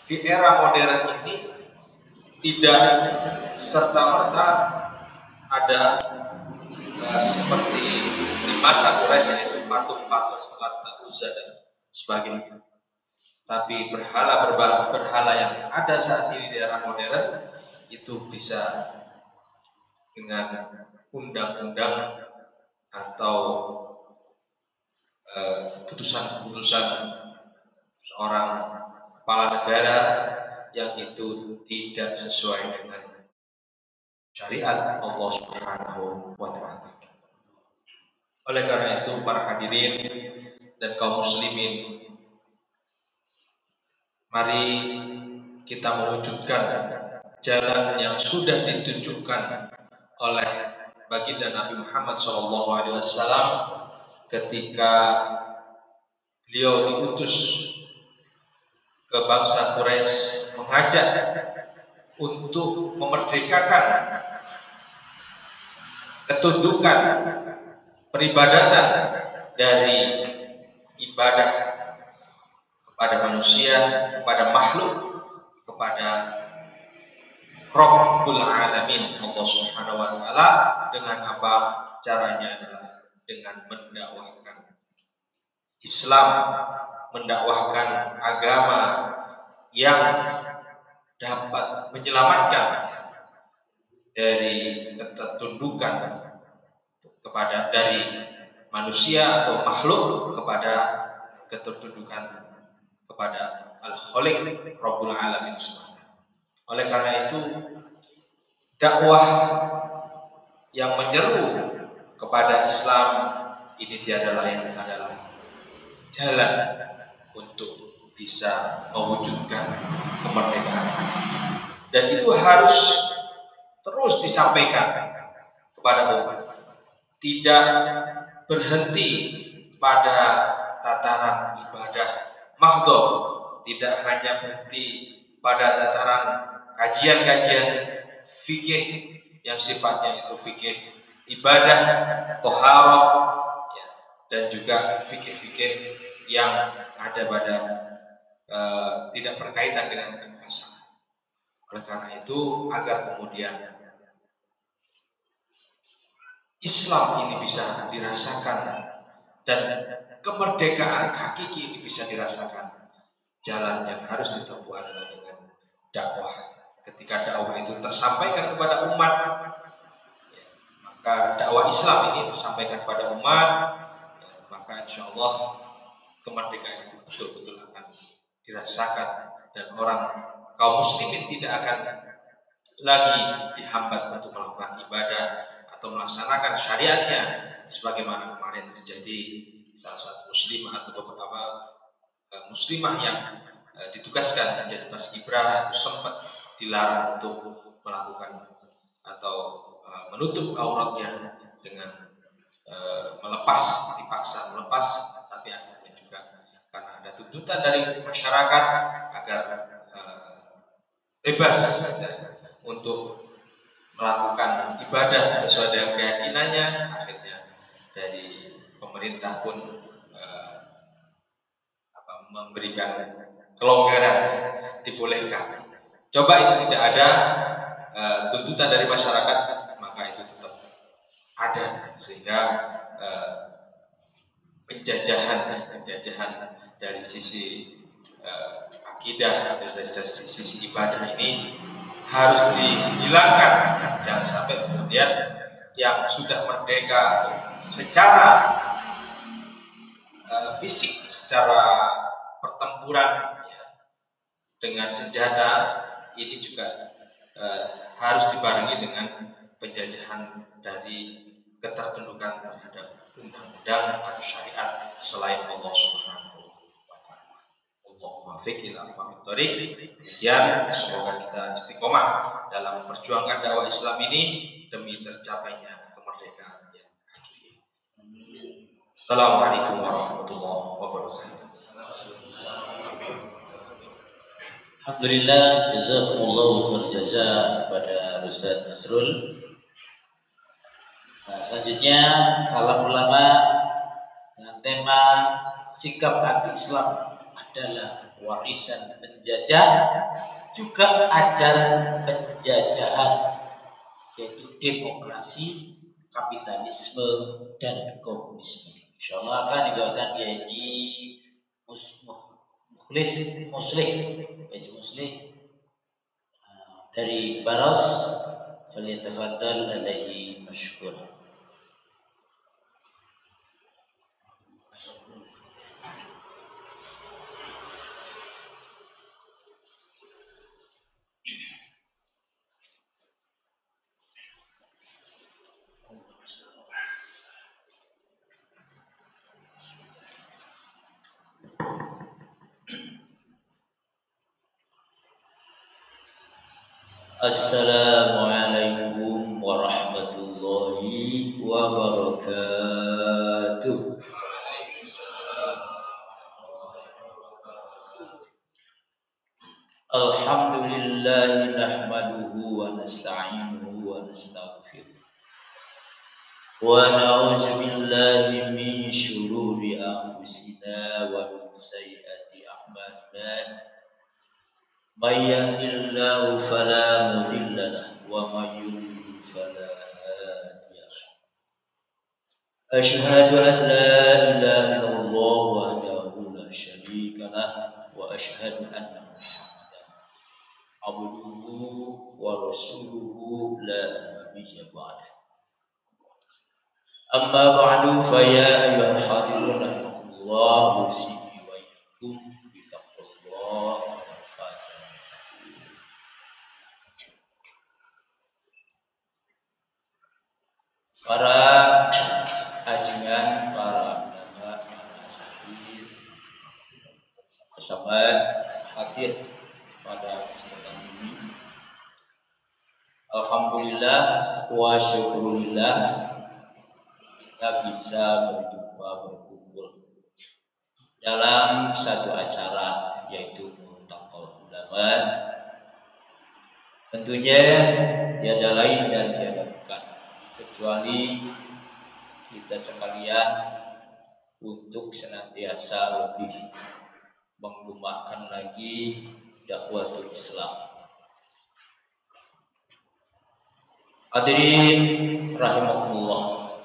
di era modern ini tidak serta-merta ada seperti di masa Quraisy, yaitu patung-patung Lat, Uzza dan sebagainya. Tapi berhala yang ada saat ini di era modern itu bisa dengan undang-undang atau keputusan seorang kepala negara yang itu tidak sesuai dengan syariat Allah Subhanahu wa Ta'ala. Oleh karena itu, para hadirin dan kaum muslimin, mari kita mewujudkan jalan yang sudah ditunjukkan oleh baginda Nabi Muhammad SAW ketika beliau diutus ke bangsa Quraisy mengajak untuk memerdekakan ketundukan peribadatan dari ibadah kepada manusia, kepada makhluk, kepada Rabbul Alamin Allah Subhanahu wa Ta'ala. Dengan apa caranya? Adalah dengan mendakwahkan Islam, mendakwahkan agama yang dapat menyelamatkan dari ketertundukan kepada dari manusia atau makhluk kepada ketertundukan kepada Al-Khaliq Rabbul Alamin semata. Oleh karena itu, dakwah yang menyeru kepada Islam ini tiada lain adalah jalan untuk bisa mewujudkan kemerdekaan hati. Dan itu harus terus disampaikan kepada umat. Tidak berhenti pada tataran ibadah mahdhah, tidak hanya berhenti pada tataran kajian-kajian fikih yang sifatnya itu fikih ibadah, thaharah, ya, dan juga fikih-fikih yang ada pada tidak berkaitan dengan kekuasaan. Oleh karena itu, agar kemudian Islam ini bisa dirasakan dan kemerdekaan hakiki ini bisa dirasakan, jalan yang harus ditempuh adalah dengan dakwah. Ketika dakwah itu tersampaikan kepada umat, ya, maka dakwah Islam ini disampaikan kepada umat, ya, maka insya Allah kemerdekaan itu betul-betul akan dirasakan dan kaum muslimin tidak akan lagi dihambat untuk melakukan ibadah atau melaksanakan syariatnya sebagaimana kemarin terjadi salah satu muslimah atau beberapa muslimah yang ditugaskan menjadi paskibrah itu sempat dilarang untuk melakukan atau menutup auratnya dengan dipaksa melepas, tapi akhirnya juga karena ada tuntutan dari masyarakat agar bebas untuk melakukan ibadah sesuai dengan keyakinannya, akhirnya dari pemerintah pun memberikan kelonggaran, dibolehkan. Coba itu tidak ada tuntutan dari masyarakat, maka itu tetap ada, sehingga penjajahan dari sisi akidah atau dari sisi ibadah ini harus dihilangkan. Jangan sampai kemudian yang sudah merdeka secara fisik, secara pertempuran ya, dengan senjata ini juga harus dibarengi dengan penjajahan dari ketertundukan terhadap undang-undang atau syariat selain Allah Subhanahu wa Ta'ala. Allahumma fiqh ila aqwamit thoriq. Demikian, semoga kita istiqomah dalam memperjuangkan dakwah Islam ini demi tercapainya kemerdekaan yang hakiki. Assalamualaikum warahmatullahi wabarakatuh. Alhamdulillah, jazakumullahu khair jazaa kepada Ustaz Nasrul. Selanjutnya kalam ulama dengan tema sikap anti-Islam adalah warisan penjajah, juga ajaran penjajahan, yaitu demokrasi, kapitalisme, dan komunisme. Insyaallah akan dibawakan Kiai Haji Muslih dari Baros. Falyatafaddal alaihi mashkur. Assalamualaikum warahmatullahi wabarakatuh. Alhamdulillah nahmaduhu wa nasta'inuhu wa nastaghfiruh. Wa na'udzu billahi min syururi anfusina wa min sayyiati a'malina. May yahdihillahu fala mudilla lahu wa may yudlil fala hadiya lahu. Asyhadu an la ilaha illallah wahdahu la syarika lahu wa asyhadu anna Muhammadan abduhu wa rasuluhu la nabiyya ba'dahu. Amma ba'du fa ya ayyuhal hadirun rahimakumullah usini wa iyyakum bi taqwallah. Para ajian, para ulama, para asatidz, sahabat hadir pada kesempatan ini. Alhamdulillah wa syukurillah kita bisa berjumpa berkumpul dalam satu acara, yaitu Multaqal Ulama. Tentunya tiada lain dan tiada bukan kecuali kita sekalian untuk senantiasa lebih menggunakan lagi dakwatul Islam. Hadirin rahimakumullah.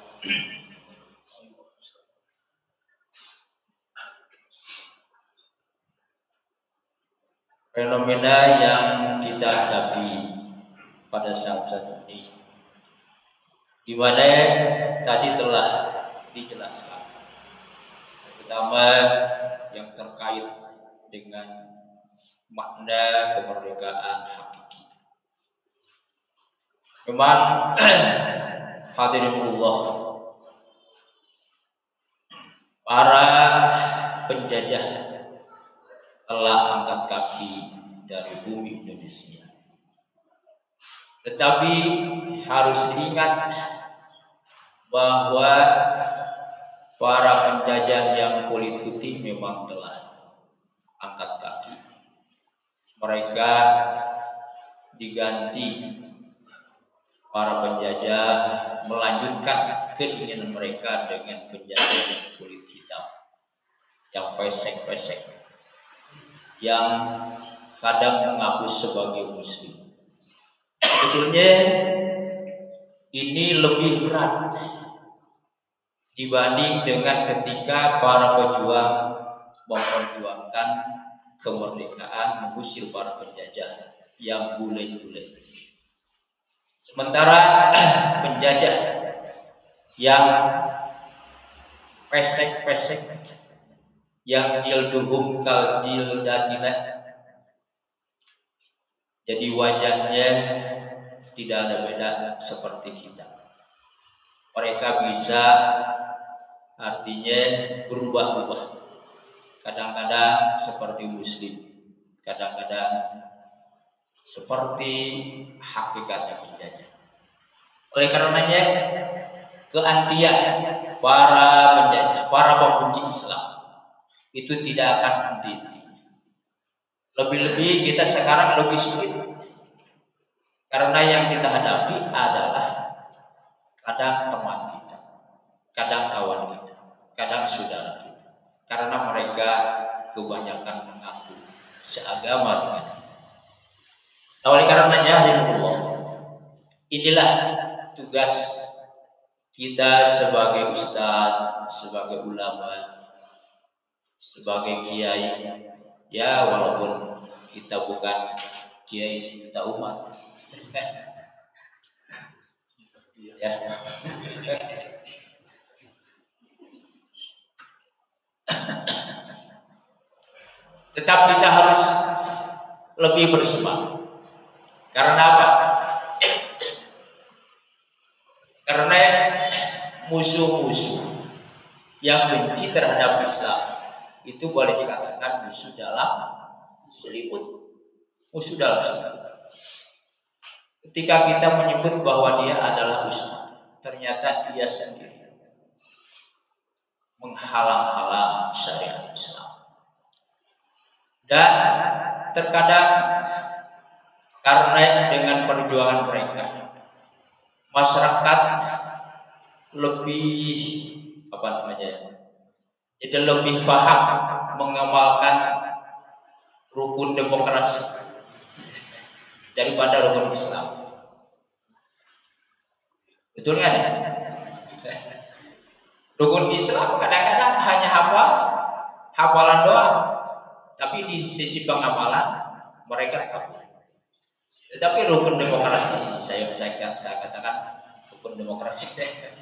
Fenomena yang kita hadapi pada saat ini, di mana tadi telah dijelaskan, pertama yang terkait dengan makna kemerdekaan hakiki. Memang hadirinullah, para penjajah telah angkat kaki dari bumi Indonesia. Tetapi harus diingat bahwa para penjajah yang kulit putih memang telah angkat kaki. Mereka diganti, para penjajah melanjutkan keinginan mereka dengan penjajah yang kulit hitam, yang pesek-pesek, yang kadang mengaku sebagai muslim. Sebetulnya ini lebih berat dibanding dengan ketika para pejuang memperjuangkan kemerdekaan, mengusir para penjajah yang bule-bule. Sementara penjajah yang pesek-pesek, yang jilduhum kal jildatina, jadi wajahnya tidak ada beda seperti kita. Mereka bisa artinya berubah-ubah, kadang-kadang seperti muslim, kadang-kadang seperti hakikatnya penjajah. Oleh karenanya keantian para penjajah, para pembenci Islam itu tidak akan henti. Lebih-lebih kita sekarang lebih sulit, karena yang kita hadapi adalah kadang teman kita, kadang kawan kita, kadang saudara kita. Karena mereka kebanyakan mengaku seagama dengan. Nah, oleh karenanya Allah, inilah tugas kita sebagai ustadz, sebagai ulama, sebagai kiai. Ya, walaupun kita bukan kiai sejuta umat. Ya. Tetap kita harus lebih bersemangat. Karena apa? Karena musuh-musuh yang benci terhadap Islam itu boleh dikatakan musuh dalam selimut. Musuh dalam selimut. Ketika kita menyebut bahwa dia adalah Islam, ternyata dia sendiri menghalang-halang syariat Islam. Dan terkadang karena dengan perjuangan mereka, masyarakat lebih jadi lebih paham mengamalkan rukun demokrasi daripada rukun Islam. Betul kan? Rukun Islam kadang-kadang hanya hafalan doang, tapi di sisi pengamalan mereka hafal. Tetapi rukun demokrasi, saya katakan rukun demokrasi.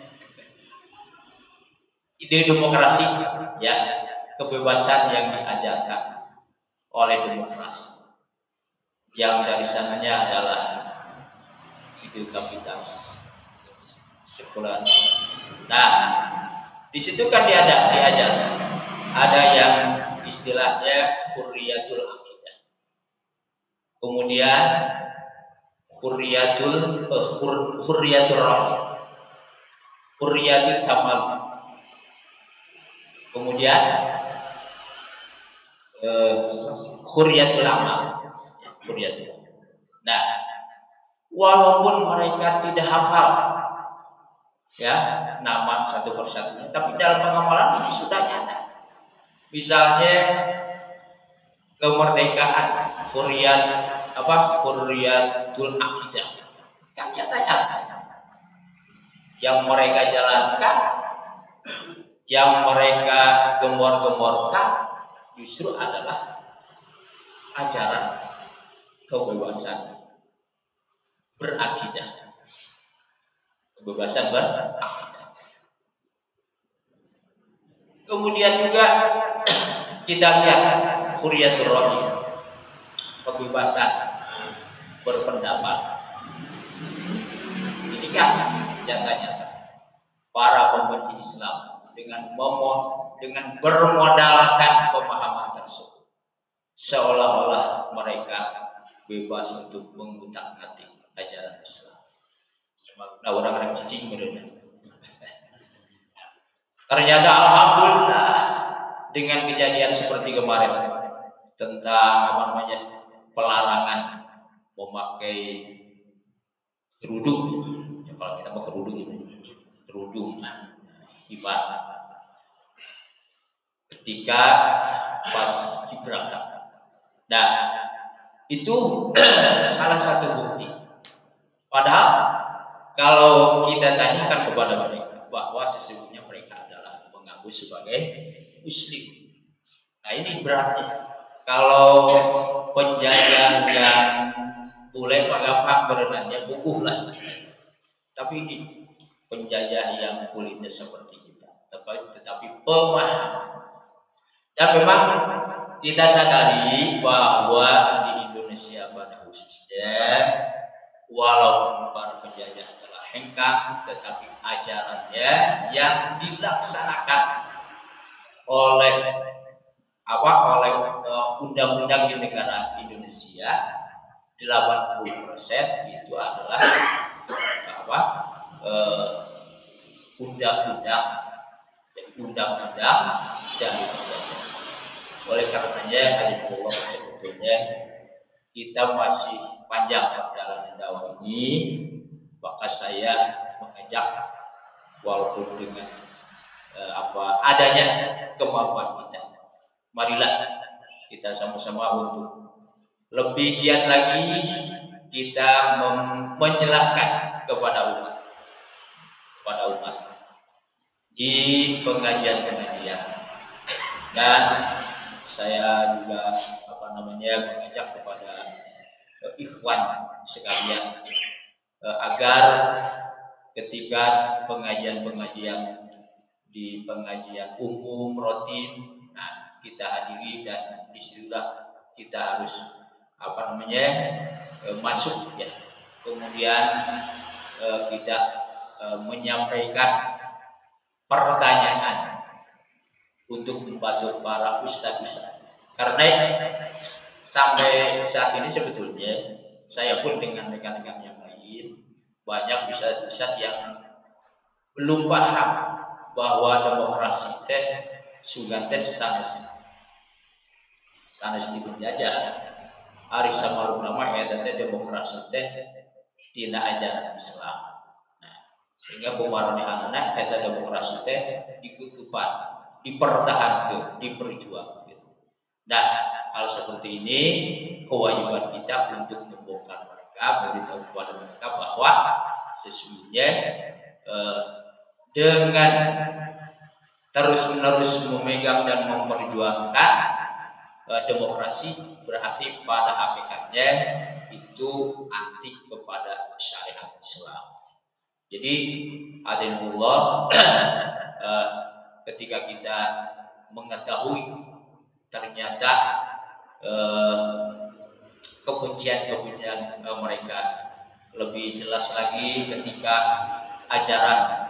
Ide demokrasi, ya, kebebasan yang diajarkan oleh demokrasi, yang dari sananya adalah ide kapitalis, sekuler. Nah, di situ kan diajar, ada yang istilahnya hurriyatul aqidah, kemudian hurriyatul rahim, hurriyatul tamal, kemudian hurriyatul amal, hurriyatul. Nah, walaupun mereka tidak hafal ya nama satu persatunya, tapi dalam pengamalan ini sudah nyata. Misalnya kemerdekaan, hurriyatul aqidah, kan nyata-nyata yang mereka jalankan, yang mereka gemor-gemorkan justru adalah ajaran kebebasan berakidah, kebebasan berakidah. Kemudian juga kita lihat hurriyatul rahim, kebebasan berpendapat. Ini kan nyata-nyata para pembenci Islam dengan bermodalkan pemahaman tersebut, seolah-olah mereka bebas untuk mengutak-atik ajaran Islam. Nah, orang-orang cicing benar. Ternyata alhamdulillah dengan kejadian seperti kemarin tentang pelarangan memakai kerudung, ya, kalau kita mau kerudung itu kerudung hibah ketika pas diberangkat. Nah, itu salah satu bukti. Padahal kalau kita tanyakan kepada mereka bahwa sesungguhnya mereka adalah mengaku sebagai Muslim. Nah, ini berarti kalau penjajah yang boleh mengapak berenangnya bukulah. Tapi ini penjajah yang kulitnya seperti kita, tetapi pemahaman. Dan memang kita sadari bahwa di Indonesia pada khususnya, walaupun para penjajah telah hengkang, tetapi ajarannya yang dilaksanakan oleh undang-undang di negara Indonesia 80% itu adalah undang-undang dari penjajah. Oleh karenanya hadimullah, sebetulnya kita masih panjang dalam dakwah ini, maka saya mengajak walaupun dengan adanya kemampuan kita, marilah kita sama-sama untuk lebih giat lagi kita menjelaskan kepada umat di pengajian-pengajian. Dan saya juga mengajak kepada ikhwan sekalian agar ketika pengajian-pengajian di pengajian umum rutin, nah kita hadiri dan disitulah kita harus masuk ya. Kemudian kita menyampaikan pertanyaan untuk membantu para ustaz. Karena sampai saat ini sebetulnya saya pun dengan rekan-rekan yang lain banyak ustaz yang belum paham bahwa demokrasi teh sugan teh sanes dipenjajah. Ari samarung nama eta teh demokrasi teh tina ajaran Islam. Nah, sehingga pemaranehanna eta demokrasi teh dikutupan, dipertahankan, diperjuangkan. Nah, hal seperti ini kewajiban kita untuk membongkar mereka, memberitahu kepada mereka bahwa sesungguhnya dengan terus-menerus memegang dan memperjuangkan demokrasi berarti pada hakikatnya itu anti kepada syariat Islam. Jadi hadinullah ketika kita mengetahui ternyata kebencian mereka lebih jelas lagi ketika ajaran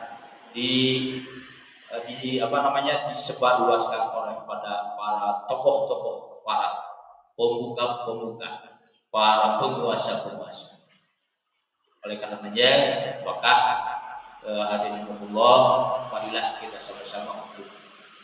disebarluaskan oleh pada para tokoh-tokoh, para pemuka-pemuka, para penguasa-penguasa. Oleh karenanya maka hadirin Allah, marilah kita sama-sama untuk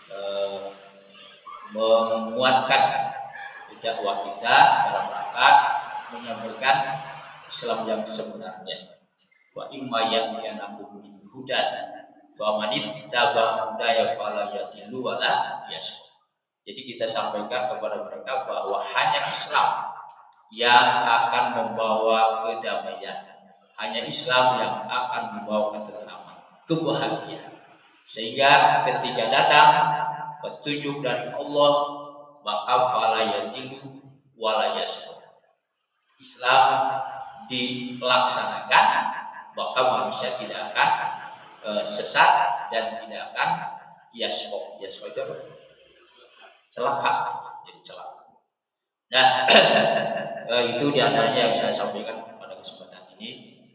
menguatkan dakwah kita dalam rangka menyampaikan Islam yang sebenarnya. Wa imma ya'tiyannakum min hudan wa man ittaba hudaya fala yadillu wa la yashqa. Jadi kita sampaikan kepada mereka bahwa hanya Islam yang akan membawa kedamaian, hanya Islam yang akan membawa ketentraman, kebahagiaan. Sehingga ketika datang petunjuk dari Allah, maka fala yadillu wa la yashqa. Islam dilaksanakan, maka manusia tidak akan sesat dan tidak akan yashqa. Yashqa itu apa? Celaka, jadi celaka. Nah, itu diantaranya yang saya sampaikan pada kesempatan ini.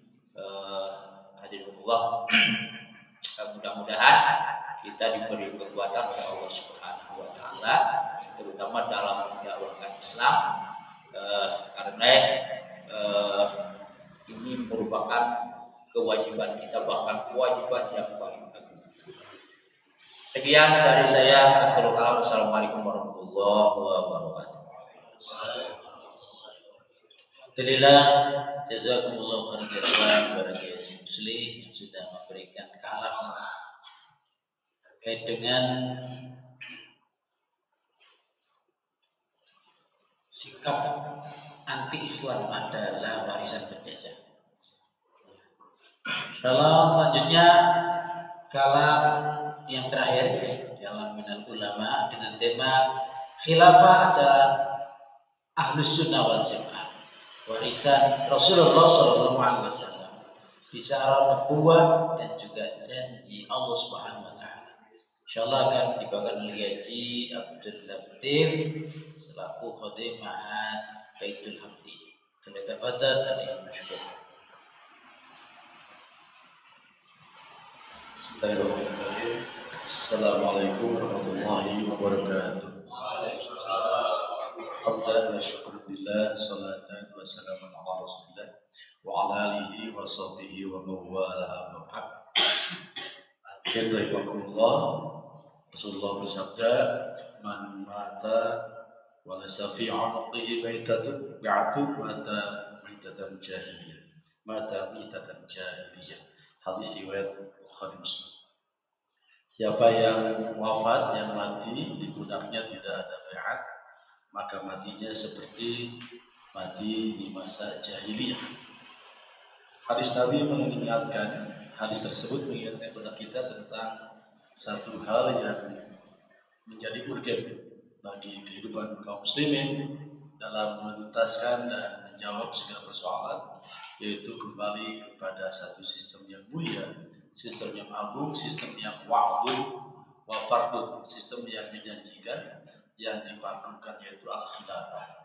Hadirullah, mudah-mudahan kita diberi kekuatan oleh Allah Subhanahu Wa Taala, terutama dalam mendakwahkan Islam, karena ini merupakan kewajiban kita, bahkan kewajiban yang paling agung. Sekian dari saya. Assalamualaikum warahmatullahi wabarakatuh. Alhamdulillah, jazakumullah khairan kepada Kiai Muslih yang sudah memberikan kalam terkait dengan sikap anti-Islam adalah warisan penjajah. Insyaallah selanjutnya kalam yang terakhir dalam minal ulama dengan tema khilafah adalah Ahlus Sunnah wal Jamaah, warisan Rasulullah SAW, bisyarah nubuwah dan juga janji Allah Subhanahu Wa Taala. Insyaallah akan dibawakan oleh Haji Abdul Latif selaku khatib Ma'had Baitul Hamdi. Falyatafadhal alaihi masykur. Bismillahirrahmanirrahim. Assalamualaikum warahmatullahi wabarakatuh. Alhamdulillah wa syukurillah, salatan wa salaman ala rasulillah wa ala alihi wa sahbihi wa mawala amma ba'd. Akhir rahimakumullah, Rasulullah bersabda, man mata wa laysa fi 'unuqihi maitatun bi'atu mata mitatan jahiliyah. Mata mitatan jahiliyah. Hadis riwayat Bukhari Muslim. Siapa yang wafat, yang mati di pundaknya tidak ada baiat, maka matinya seperti mati di masa jahiliyah. Hadis Nabi mengingatkan, hadis tersebut mengingatkan kepada kita tentang satu hal yang menjadi urgen bagi kehidupan kaum muslimin dalam menuntaskan dan menjawab segala persoalan, yaitu kembali kepada satu sistem yang mulia, sistem yang agung, sistem yang wa'dun wa fardun, sistem yang menjanjikan, yang dipardukan, yaitu al-khilafah.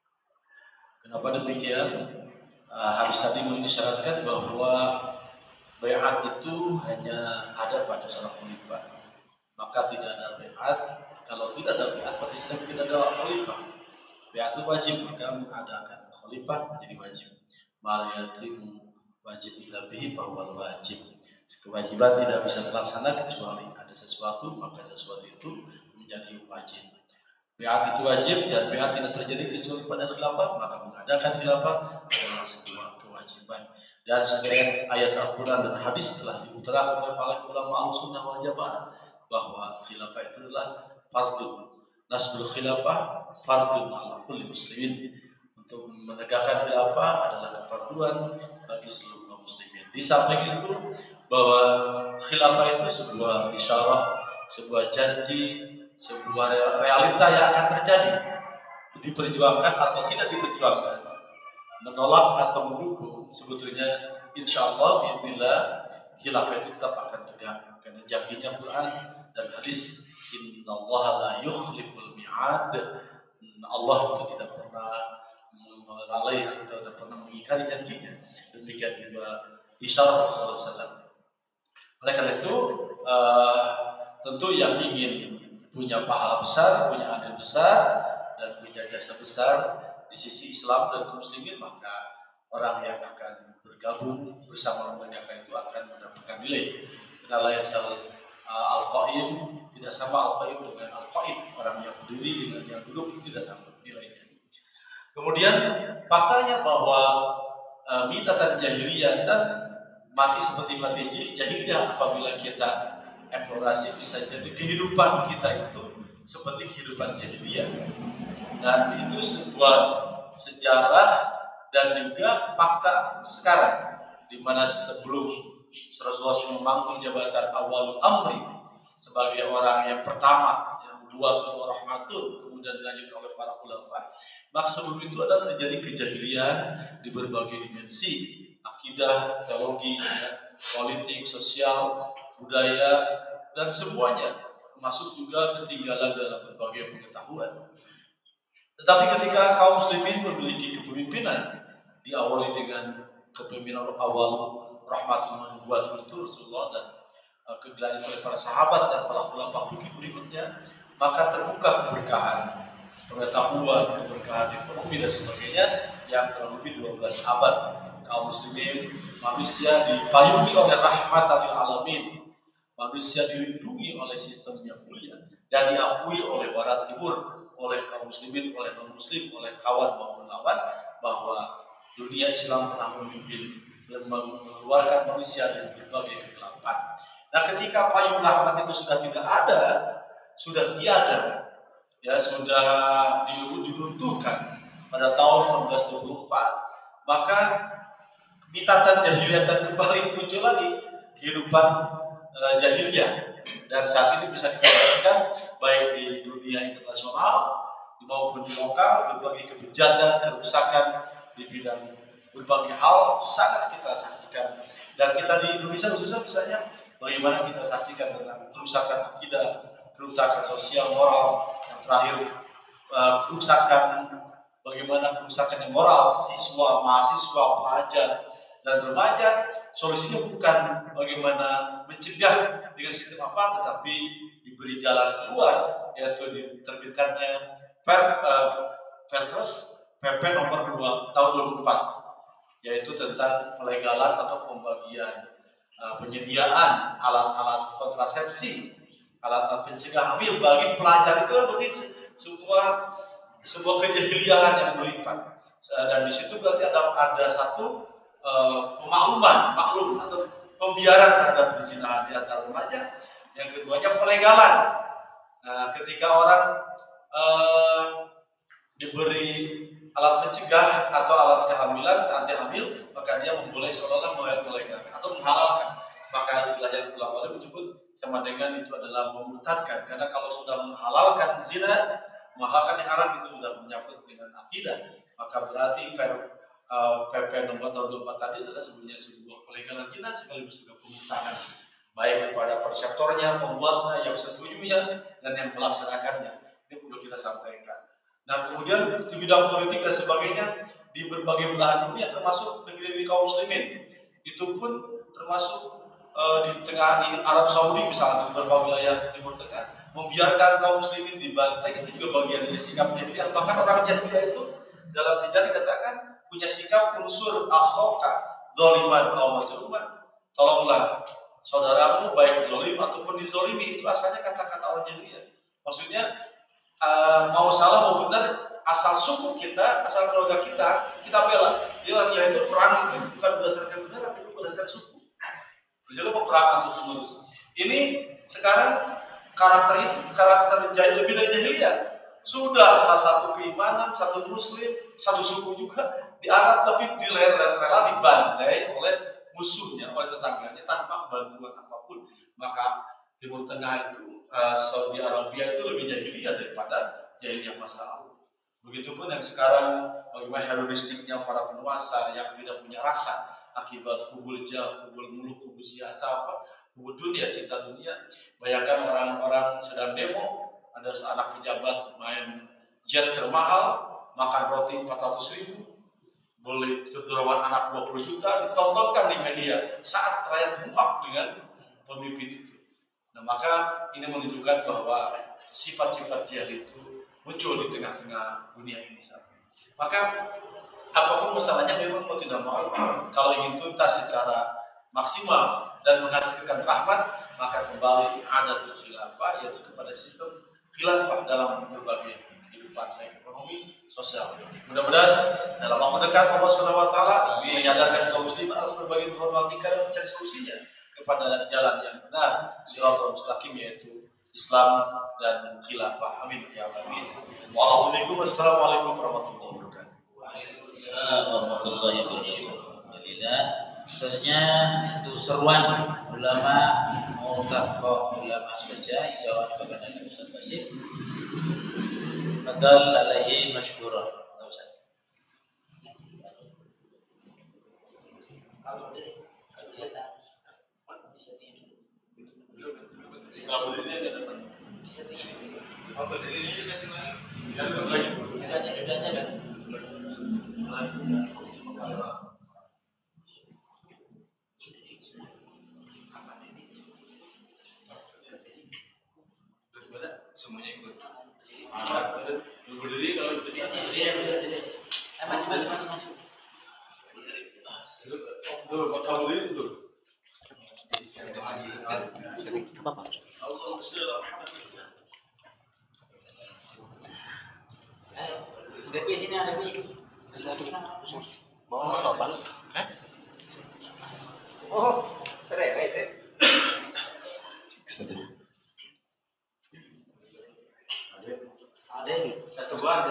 Kenapa demikian? Hadis tadi mengisyaratkan bahwa bai'at itu hanya ada pada seorang khalifah. Maka tidak ada bai'at. Kalau tidak ada bai'at, berarti sedang tidak ada khalifah. Bai'at itu wajib, maka mengadakan khalifah menjadi wajib. Ma yatrimu wajib illa bihi bahwa wajib. Kewajiban tidak bisa terlaksana kecuali ada sesuatu, maka sesuatu itu menjadi wajib. Bai'at itu wajib dan bai'at tidak terjadi kecuali pada khilafah, maka mengadakan khilafah adalah sebuah kewajiban. Dan sebagian ayat Al-Quran dan hadis telah diutarakan oleh para ulama Ahlussunnah wal Jamaah bahwa khilafah itu adalah fardun. Nasbul khilafah fardun ala kulli muslimin. Untuk menegakkan khilafah adalah kefarduan bagi seluruh kaum muslimin. Di samping itu bahwa khilafah itu sebuah isyarah, sebuah janji, sebuah realita yang akan terjadi, diperjuangkan atau tidak diperjuangkan, menolak atau mendukung, sebetulnya insya Allah bismillah khilafah itu tetap akan tegak karena janjinya Quran dan hadis. Innallaha la yukhliful mi'ad. Allah itu tidak pernah melalai atau tidak pernah mengingkari janjinya. Demikian juga isyarat Rasulullah SAW. Oleh karena itu tentu yang ingin punya pahala besar, punya andil besar, dan punya jasa besar di sisi Islam dan kaum muslimin, maka orang yang akan bergabung bersama menegakkan itu akan mendapatkan nilai. Karena layasal al-qaim tidak sama al-qaim dengan al-qaim. Orang yang berdiri dengan yang duduk itu tidak sama nilainya. Kemudian faktanya bahwa mitatan jahiliyah dan mati seperti mati jahiliyah apabila kita eksplorasi bisa jadi kehidupan kita itu seperti kehidupan jahiliyah, dan itu sebuah sejarah dan juga fakta sekarang, di mana sebelum Rasulullah SAW memangku jabatan awalul amri sebagai orang yang pertama, yang duatul rahmatun, kemudian dilanjutkan oleh para ulama, maka sebelum itu ada terjadi kejahilian di berbagai dimensi, akidah, teologi, politik, sosial, budaya, dan semuanya, termasuk juga ketinggalan dalam berbagai pengetahuan. Tetapi ketika kaum muslimin memiliki kepemimpinan, diawali dengan kepemimpinan awal rahmatun nubuwah itu Rasulullah dan dilanjutkan oleh para sahabat dan para ulama fikih berikutnya, maka terbuka keberkahan pengetahuan, keberkahan ekonomi dan sebagainya yang kurang lebih 12 abad. Kaum muslimin, manusia dipayungi oleh rahmatan lil alamin. Manusia dilindungi oleh sistem yang mulia dan diakui oleh barat timur, oleh kaum muslimin, oleh non muslim, oleh kawan maupun lawan, bahwa dunia Islam pernah memimpin dan mengeluarkan manusia dari berbagai kegelapan. Nah, ketika payung rahmat itu sudah tidak ada, sudah tiada, ya sudah diruntuhkan pada tahun 1924, maka mitatan jahiliyah dan kembali muncul lagi kehidupan jahiliyah, dan saat ini bisa kita lihat baik di dunia internasional maupun di lokal, berbagai kebejatan, kerusakan di bidang berbagai hal sangat kita saksikan, dan kita di Indonesia khususnya misalnya bagaimana kita saksikan tentang kerusakan akidah, kerusakan sosial moral, yang terakhir kerusakan bagaimana kerusakan yang moral siswa, mahasiswa, pelajar dan remaja. Solusinya bukan bagaimana mencegah dengan sistem apa, tetapi diberi jalan keluar, yaitu diterbitkannya Perpres PP nomor 2 tahun 2004, yaitu tentang pelegalan atau pembagian penyediaan alat-alat kontrasepsi, alat-alat pencegah hamil bagi pelajar. Itu berarti sebuah kejahilian yang berlipat, dan di situ berarti ada satu maklum atau pembiaran terhadap perzinahan di antara remaja. Yang keduanya pelegalan. Ketika orang diberi alat pencegah atau alat kehamilan, anti hamil, maka dia memboleh seolah-olah melegalkan atau menghalalkan. Maka istilahnya ulama menyebut sama dengan itu adalah memurtadkan. Karena kalau sudah menghalalkan zina, menghalalkan yang haram itu sudah menyangkut dengan akidah. Maka berarti PP nomor tahun 24 tadi adalah sebenarnya sebuah pelegalan zina sekaligus juga pemurtadan. Baik kepada perseptornya, pembuatnya, yang setujunya, dan yang melaksanakannya. Ini perlu kita sampaikan. Nah kemudian di bidang politik dan sebagainya di berbagai belahan dunia termasuk negeri kaum muslimin itu pun termasuk di Arab Saudi misalnya di beberapa wilayah Timur Tengah membiarkan kaum muslimin dibantai itu juga bagian dari sikap jahiliyah. Bahkan orang jahiliyah itu dalam sejarah dikatakan punya sikap unsur akhoka zaliman atau mazluman, tolonglah saudaramu baik zolim ataupun dizolimi. Itu asalnya kata-kata orang jahiliyah. Maksudnya mau salah mau benar, asal suku kita, asal keluarga kita bela. Dia itu perang itu bukan berdasarkan benar, tapi berdasarkan suku. Jadi peperangan terus. Ini sekarang karakter lebih dari jahiliyah. Sudah salah satu keimanan, satu muslim, satu suku juga di Arab, tapi rela dibantai oleh musuhnya, oleh tetangganya tanpa bantuan apapun. Maka Timur Tengah itu, Saudi Arabia itu lebih jahiliyah daripada jahiliyah masa lalu. Begitupun yang sekarang bagaimana hedonistiknya para penguasa yang tidak punya rasa akibat hubul jah, hubul muluk, hubul siasa, hubul dunia, cinta dunia. Bayangkan orang-orang sedang demo, ada seanak pejabat main jet termahal, makan roti 400.000, beli cederawan anak 20 juta, ditontonkan di media saat rakyat muak dengan pemimpin itu. Nah maka ini menunjukkan bahwa sifat-sifat jahil itu muncul di tengah-tengah dunia ini. Maka apapun masalahnya memang mau tidak mau kalau ingin tuntas secara maksimal dan menghasilkan rahmat, maka kembali adatul khilafah, yaitu kepada sistem khilafah dalam berbagai kehidupan ekonomi, sosial. Mudah-mudahan dalam waktu dekat Allah SWT menyadarkan kaum muslimin atas berbagai problematika dan mencari solusinya kepada jalan yang benar, siratal mustaqim, yaitu Islam dan khilafah. Amin ya rabbal alamin. Wassalamualaikum warahmatullahi wabarakatuh. Waalaikumsalam warahmatullahi wabarakatuh. Alhamdulillah. Khususnya itu seruan ulama mau tokoh ulama saja, insya Allah diberikan oleh Ustaz Basit. Fadal alaihi masykurah. Semuanya ikut. Berdiri kalau berdiri. Maju. Dulu, kalau berdiri dulu. Depi sini ada Depi. Bawa apa? Oh, seret. Ada ini. Kesebuan.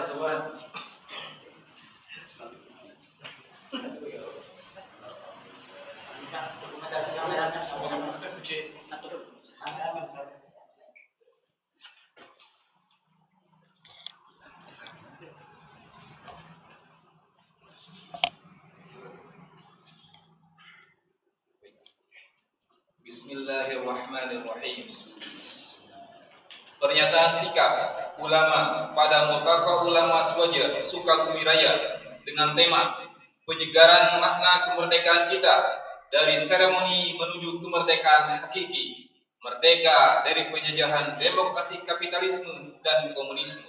Bismillahirrahmanirrahim. Pernyataan sikap ulama pada Multaqa Ulama Aswaja Sukabumi Raya dengan tema penyegaran makna kemerdekaan kita dari seremoni menuju kemerdekaan hakiki, merdeka dari penjajahan demokrasi kapitalisme dan komunisme.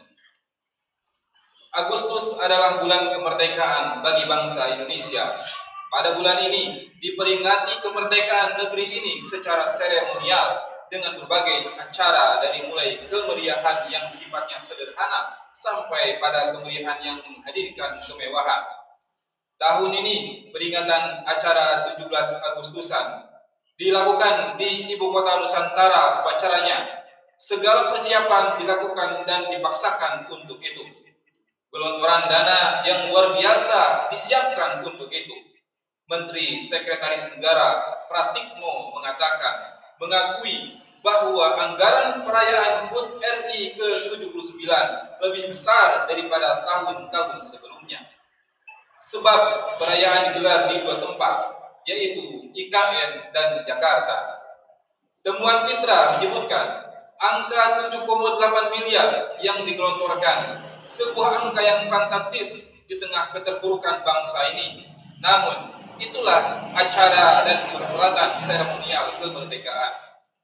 Agustus adalah bulan kemerdekaan bagi bangsa Indonesia. Pada bulan ini diperingati kemerdekaan negeri ini secara seremonial dengan berbagai acara dari mulai kemeriahan yang sifatnya sederhana sampai pada kemeriahan yang menghadirkan kemewahan. Tahun ini peringatan acara 17 Agustusan dilakukan di Ibu Kota Nusantara upacaranya. Segala persiapan dilakukan dan dipaksakan untuk itu. Gelontoran dana yang luar biasa disiapkan untuk itu. Menteri Sekretaris Negara Pratikno mengakui bahwa anggaran perayaan HUT RI ke-79 lebih besar daripada tahun-tahun sebelumnya. Sebab perayaan digelar di dua tempat, yaitu IKN dan Jakarta. Temuan Fitra menyebutkan angka 7,8 miliar yang digelontorkan, sebuah angka yang fantastis di tengah keterpurukan bangsa ini. Namun, itulah acara dan perhelatan seremonial kemerdekaan.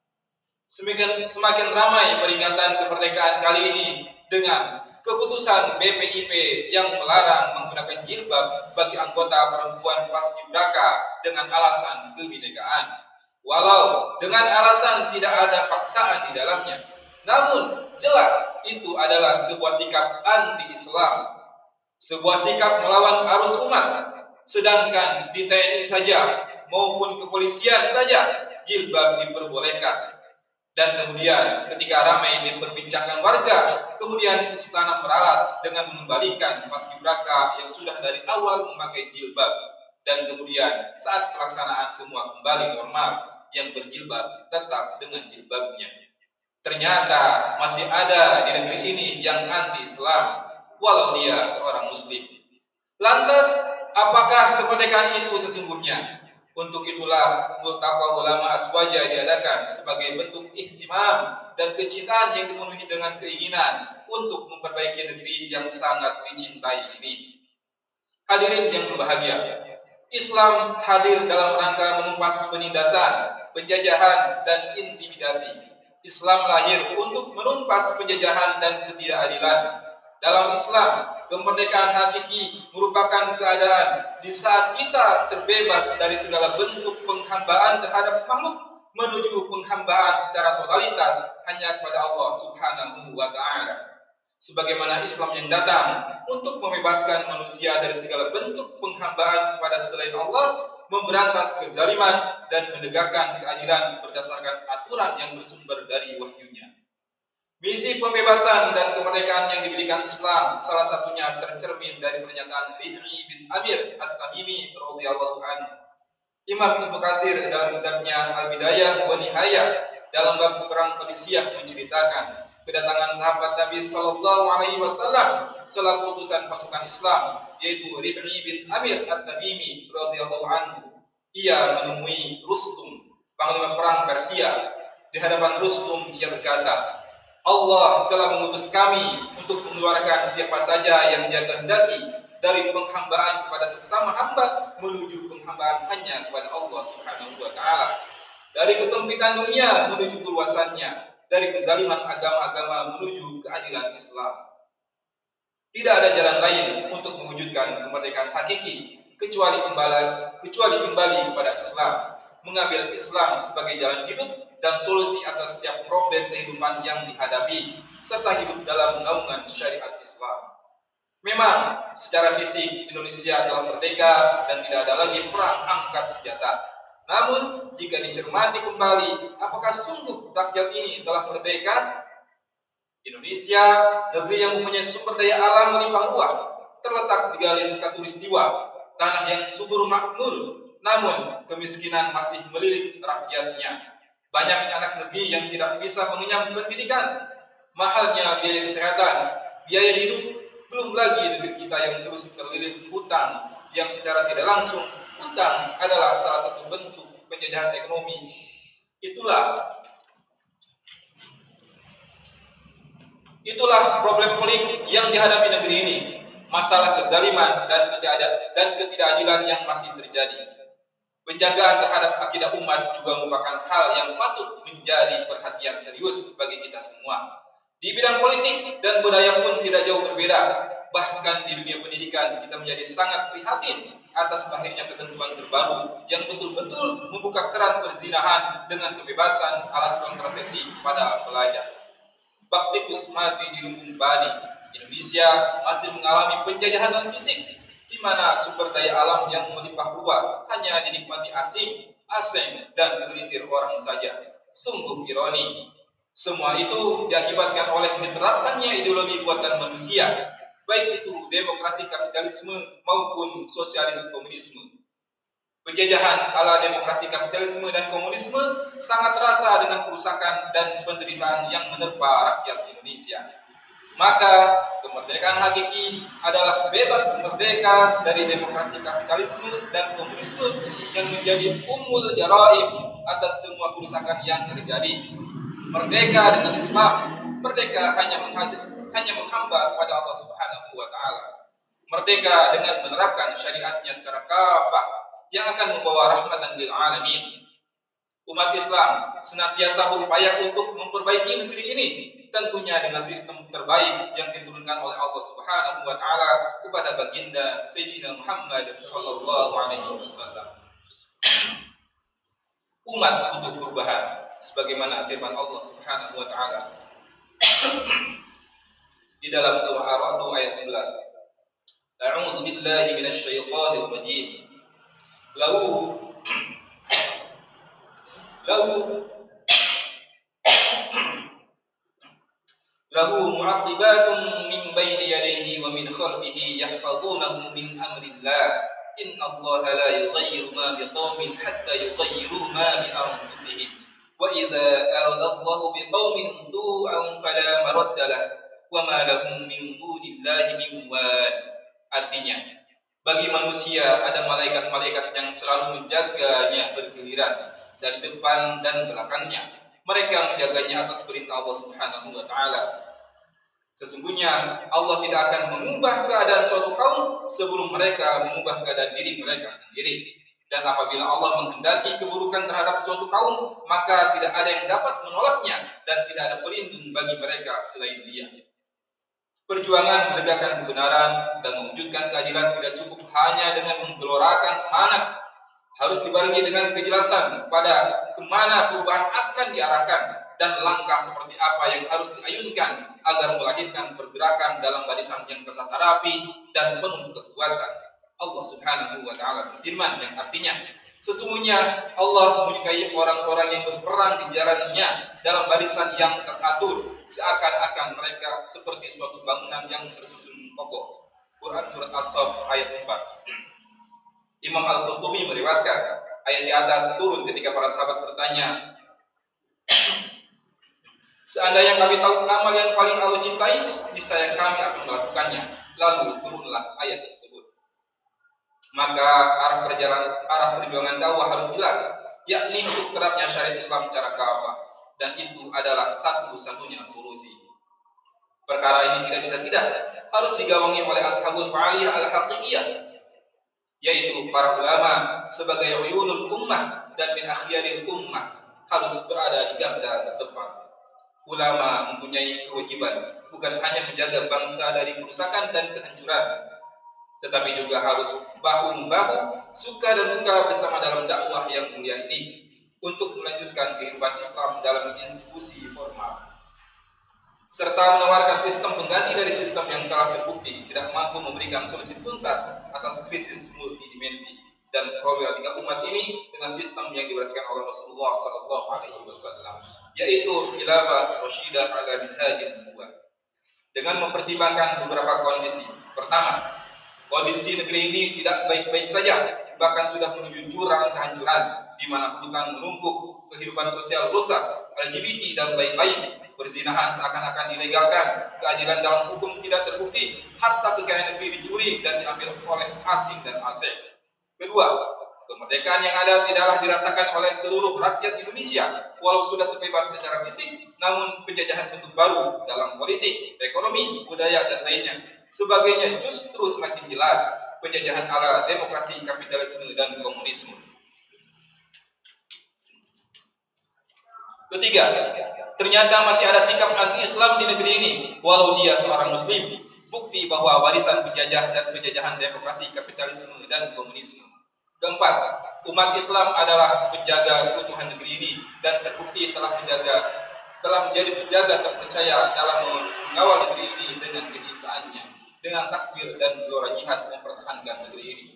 Semakin ramai peringatan kemerdekaan kali ini dengan keputusan BPIP yang melarang menggunakan jilbab bagi anggota perempuan paskibraka dengan alasan kebinekaan. Walau dengan alasan tidak ada paksaan di dalamnya, namun jelas itu adalah sebuah sikap anti-Islam, sebuah sikap melawan arus umat. Sedangkan di TNI saja maupun kepolisian saja jilbab diperbolehkan. Dan kemudian ketika ramai diperbincangkan warga, kemudian istana meralat dengan mengembalikan paskibraka yang sudah dari awal memakai jilbab. Dan kemudian saat pelaksanaan semua kembali normal, yang berjilbab tetap dengan jilbabnya. Ternyata masih ada di negeri ini yang anti-Islam, walau dia seorang Muslim. Lantas, apakah kemerdekaan itu sesungguhnya? Untuk itulah Multaqa Ulama Aswaja diadakan sebagai bentuk ihtimam dan kecintaan yang dipenuhi dengan keinginan untuk memperbaiki negeri yang sangat dicintai ini. Hadirin yang berbahagia, Islam hadir dalam rangka menumpas penindasan, penjajahan, dan intimidasi. Islam lahir untuk menumpas penjajahan dan ketidakadilan. Dalam Islam, kemerdekaan hakiki merupakan keadaan di saat kita terbebas dari segala bentuk penghambaan terhadap makhluk menuju penghambaan secara totalitas hanya kepada Allah Subhanahu wa Ta'ala. Sebagaimana Islam yang datang untuk membebaskan manusia dari segala bentuk penghambaan kepada selain Allah, memberantas kezaliman dan menegakkan keadilan berdasarkan aturan yang bersumber dari wahyunya. Misi pembebasan dan kemerdekaan yang diberikan Islam salah satunya tercermin dari pernyataan Rib'i bin Amir At-Tamimi radhiyallahu anhu. Imam Ibnu Katsir dalam kitabnya Al-Bidayah wa Nihayah dalam bab perang Qadisiyah menceritakan kedatangan sahabat Nabi sallallahu alaihi wasallam selaku utusan pasukan Islam, yaitu Rib'i bin Amir At-Tamimi radhiyallahu anhu. Ia menemui Rustum, panglima perang Persia. Di hadapan Rustum ia berkata, Allah telah mengutus kami untuk mengeluarkan siapa saja yang dia kehendaki dari penghambaan kepada sesama hamba menuju penghambaan hanya kepada Allah Subhanahu wa Ta'ala, dari kesempitan dunia menuju keluasannya, dari kezaliman agama-agama menuju keadilan Islam. Tidak ada jalan lain untuk mewujudkan kemerdekaan hakiki kecuali kembali kepada Islam, mengambil Islam sebagai jalan hidup dan solusi atas setiap problem kehidupan yang dihadapi, serta hidup dalam naungan syariat Islam. Memang secara fisik Indonesia telah merdeka dan tidak ada lagi perang angkat senjata. Namun jika dicermati kembali, apakah sungguh rakyat ini telah merdeka? Indonesia, negeri yang mempunyai sumber daya alam melimpah ruah, terletak di garis khatulistiwa, tanah yang subur makmur, namun kemiskinan masih melilit rakyatnya. Banyaknya anak negeri yang tidak bisa mengenyam pendidikan, mahalnya biaya kesehatan, biaya hidup, belum lagi negeri kita yang terus terlilit hutang, yang secara tidak langsung hutang adalah salah satu bentuk penjajahan ekonomi. Itulah problem pelik yang dihadapi negeri ini, masalah kezaliman dan ketidakadilan yang masih terjadi. Penjagaan terhadap akidah umat juga merupakan hal yang patut menjadi perhatian serius bagi kita semua. Di bidang politik dan budaya pun tidak jauh berbeda. Bahkan di dunia pendidikan kita menjadi sangat prihatin atas lahirnya ketentuan terbaru yang betul-betul membuka keran perzinahan dengan kebebasan alat kontrasepsi pada pelajar. Baktikus mati di lumbung padi. Indonesia masih mengalami penjajahan non fisik, di mana sumber daya alam yang melimpah ruah hanya dinikmati asing, dan segelintir orang saja. Sungguh ironi. Semua itu diakibatkan oleh diterapkannya ideologi buatan manusia. baik itu demokrasi kapitalisme maupun sosialis komunisme. Penjajahan ala demokrasi kapitalisme dan komunisme sangat terasa dengan kerusakan dan penderitaan yang menerpa rakyat Indonesia. Maka kemerdekaan hakiki adalah bebas merdeka dari demokrasi kapitalisme dan komunisme yang menjadi ummul jaraim atas semua kerusakan yang terjadi. Merdeka dengan Islam, merdeka hanya menghamba kepada Allah Subhanahu wa taala. Merdeka dengan menerapkan syariatnya secara kafah yang akan membawa rahmatan lil alamin. Umat Islam senantiasa berupaya untuk memperbaiki negeri ini, tentunya dengan sistem terbaik yang diturunkan oleh Allah Subhanahu wa taala kepada baginda Sayyidina Muhammad sallallahu alaihi wasallam. Umat butuh perubahan sebagaimana firman Allah Subhanahu wa taala di dalam surah Ar-Ra'd ayat 11. A'udzu billahi minasy syaithanir rajim. Lahu mu'aqibatun min bayni yadayhi wa min khalfihi yahfazunahu min amrillah. Inna Allaha la yughayyiru ma biqaumin hatta yughayyiru ma bi anfusihim. Wa idza arada Allahu biqaumin su'an fala maradda lahu wa ma lahum min dunillahi min wal. Artinya, bagi manusia ada malaikat-malaikat yang selalu menjaganya bergiliran dari depan dan belakangnya. Mereka menjaganya atas perintah Allah Subhanahu wa taala. Sesungguhnya Allah tidak akan mengubah keadaan suatu kaum sebelum mereka mengubah keadaan diri mereka sendiri. Dan apabila Allah menghendaki keburukan terhadap suatu kaum, maka tidak ada yang dapat menolaknya dan tidak ada pelindung bagi mereka selain Dia. Perjuangan menegakkan kebenaran dan mewujudkan keadilan tidak cukup hanya dengan menggelorakan semangat, harus dibarengi dengan kejelasan pada kemana perubahan akan diarahkan dan langkah seperti apa yang harus diayunkan agar melahirkan pergerakan dalam barisan yang tertata rapi dan penuh kekuatan. Allah Subhanahu wa taala berfirman yang artinya, sesungguhnya Allah menyukai orang-orang yang berperang di jalannya dalam barisan yang teratur, seakan-akan mereka seperti suatu bangunan yang tersusun kokoh. Quran surat As-Saff ayat 4. Imam Al-Qurtubi meriwayatkan ayat di atas turun ketika para sahabat bertanya, seandainya kami tahu amal yang paling Allah cintai, niscaya kami akan melakukannya. Lalu turunlah ayat tersebut. Maka arah perjuangan dakwah harus jelas, yakni untuk terapnya syariat Islam secara kafah, dan itu adalah satu-satunya solusi. Perkara ini tidak bisa tidak harus digawangi oleh ashabul fa'aliyah al-haqiqiyah, yaitu para ulama sebagai uyunul ummah dan min akhyaril ummah harus berada di garda terdepan. Ulama mempunyai kewajiban bukan hanya menjaga bangsa dari kerusakan dan kehancuran, tetapi juga harus bahu-membahu, suka dan duka bersama dalam dakwah yang mulia ini untuk melanjutkan kehidupan Islam dalam institusi formal, serta menawarkan sistem pengganti dari sistem yang telah terbukti tidak mampu memberikan solusi tuntas atas krisis multidimensi dan problematika umat ini dengan sistem yang diwariskan oleh Rasulullah SAW, yaitu khilafah rasyidah ala minhajin nubuwah, dengan mempertimbangkan beberapa kondisi. Pertama, kondisi negeri ini tidak baik-baik saja, bahkan sudah menuju jurang kehancuran, di mana hutang menumpuk, kehidupan sosial rusak, LGBT dan lain-lain, perzinahan seakan-akan dilegalkan, keadilan dalam hukum tidak terbukti, harta kekayaan negeri dicuri dan diambil oleh asing dan asing. Kedua, kemerdekaan yang ada tidaklah dirasakan oleh seluruh rakyat Indonesia, walau sudah terbebas secara fisik, namun penjajahan bentuk baru dalam politik, ekonomi, budaya dan lainnya sebagainya justru semakin jelas, penjajahan ala demokrasi, kapitalisme dan komunisme. Ketiga, ternyata masih ada sikap anti-Islam di negeri ini, walau dia seorang Muslim, bukti bahwa warisan penjajah dan penjajahan demokrasi, kapitalisme dan komunisme. Keempat, umat Islam adalah penjaga keutuhan negeri ini dan terbukti telah menjadi penjaga terpercaya dalam mengawal negeri ini dengan kecintaannya, dengan takbir dan gelora jihad mempertahankan negeri ini.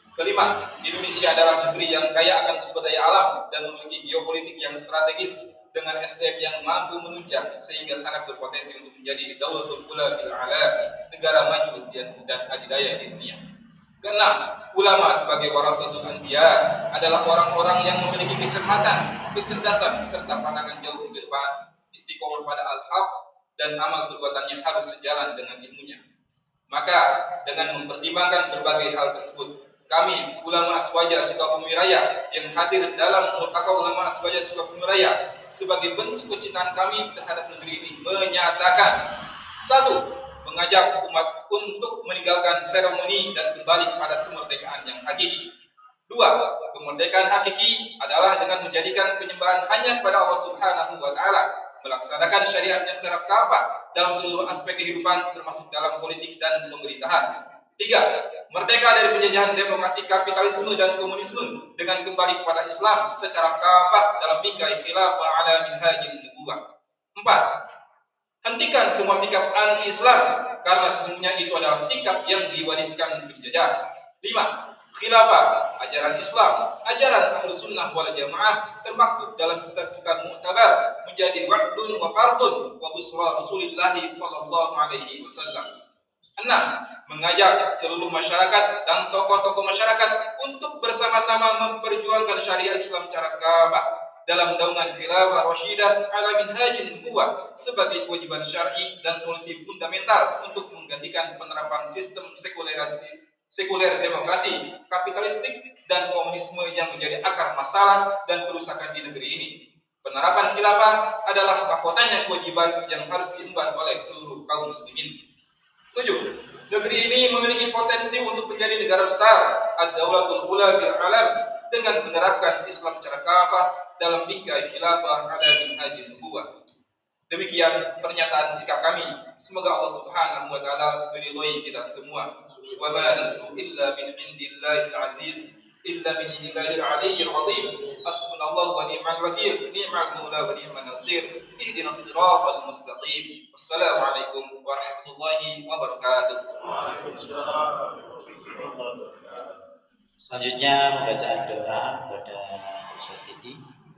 Kelima, Indonesia adalah negeri yang kaya akan sumber daya alam dan memiliki geopolitik yang strategis dengan SDM yang mampu menunjang sehingga sangat berpotensi untuk menjadi daulatul ula fil alam, negara maju dan adidaya di dunia. Keenam, ulama sebagai warasatul anbiya adalah orang-orang yang memiliki kecermatan, kecerdasan serta pandangan jauh ke depan, istiqomah pada al-haq dan amal perbuatannya harus sejalan dengan ilmunya. Maka dengan mempertimbangkan berbagai hal tersebut, kami ulama Aswaja Sukabumi Raya yang hadir dalam Multaka Ulama Aswaja Sukabumi Raya sebagai bentuk kecintaan kami terhadap negeri ini menyatakan: 1. Mengajak umat untuk meninggalkan seremoni dan kembali kepada kemerdekaan yang hakiki. 2. Kemerdekaan hakiki adalah dengan menjadikan penyembahan hanya kepada Allah Subhanahu wa taala, melaksanakan syariatnya secara kafah dalam seluruh aspek kehidupan termasuk dalam politik dan pemerintahan. 3. Merdeka dari penjajahan demokrasi, kapitalisme dan komunisme dengan kembali kepada Islam secara kafah dalam bingkai khilafah ala minhajin nubuwah. 4. Hentikan semua sikap anti-Islam karena sesungguhnya itu adalah sikap yang diwariskan penjajah. 5. Khilafah, ajaran Islam, ajaran Ahlus Sunnah wal Jamaah termaktub dalam kitab-kitab Mu'tabar menjadi wa'dun wa fardun wa busra Rasulillah sallallahu alaihi wasallam. 6. Mengajak seluruh masyarakat dan tokoh-tokoh masyarakat untuk bersama-sama memperjuangkan syariat Islam secara kafah dalam naungan khilafah rasyidah ala minhajin nubuwah sebagai kewajiban syar'i dan solusi fundamental untuk menggantikan penerapan sistem sekuler demokrasi, kapitalistik dan komunisme yang menjadi akar masalah dan kerusakan di negeri ini. Penerapan khilafah adalah mahkotanya kewajiban yang harus diemban oleh seluruh kaum muslimin. 7. Negeri ini memiliki potensi untuk menjadi negara besar, ad-daulatul ula fil alam, dengan menerapkan Islam secara kafah dalam bingkai khilafah ala minhajin nubuwah. Demikian pernyataan sikap kami. Semoga Allah Subhanahu wa taala meridhai kita semua. Wa ma nasru illa min indillahil aziz illa min indillahil aliyyil azim. Hasbunallahu wa ni'mal wakil, ni'mal maula wa ni'man nasir. Ihdinas siratal mustaqim. Wassalamualaikum warahmatullahi wabarakatuh. Selanjutnya pembacaan doa kepada Ustaz Didi.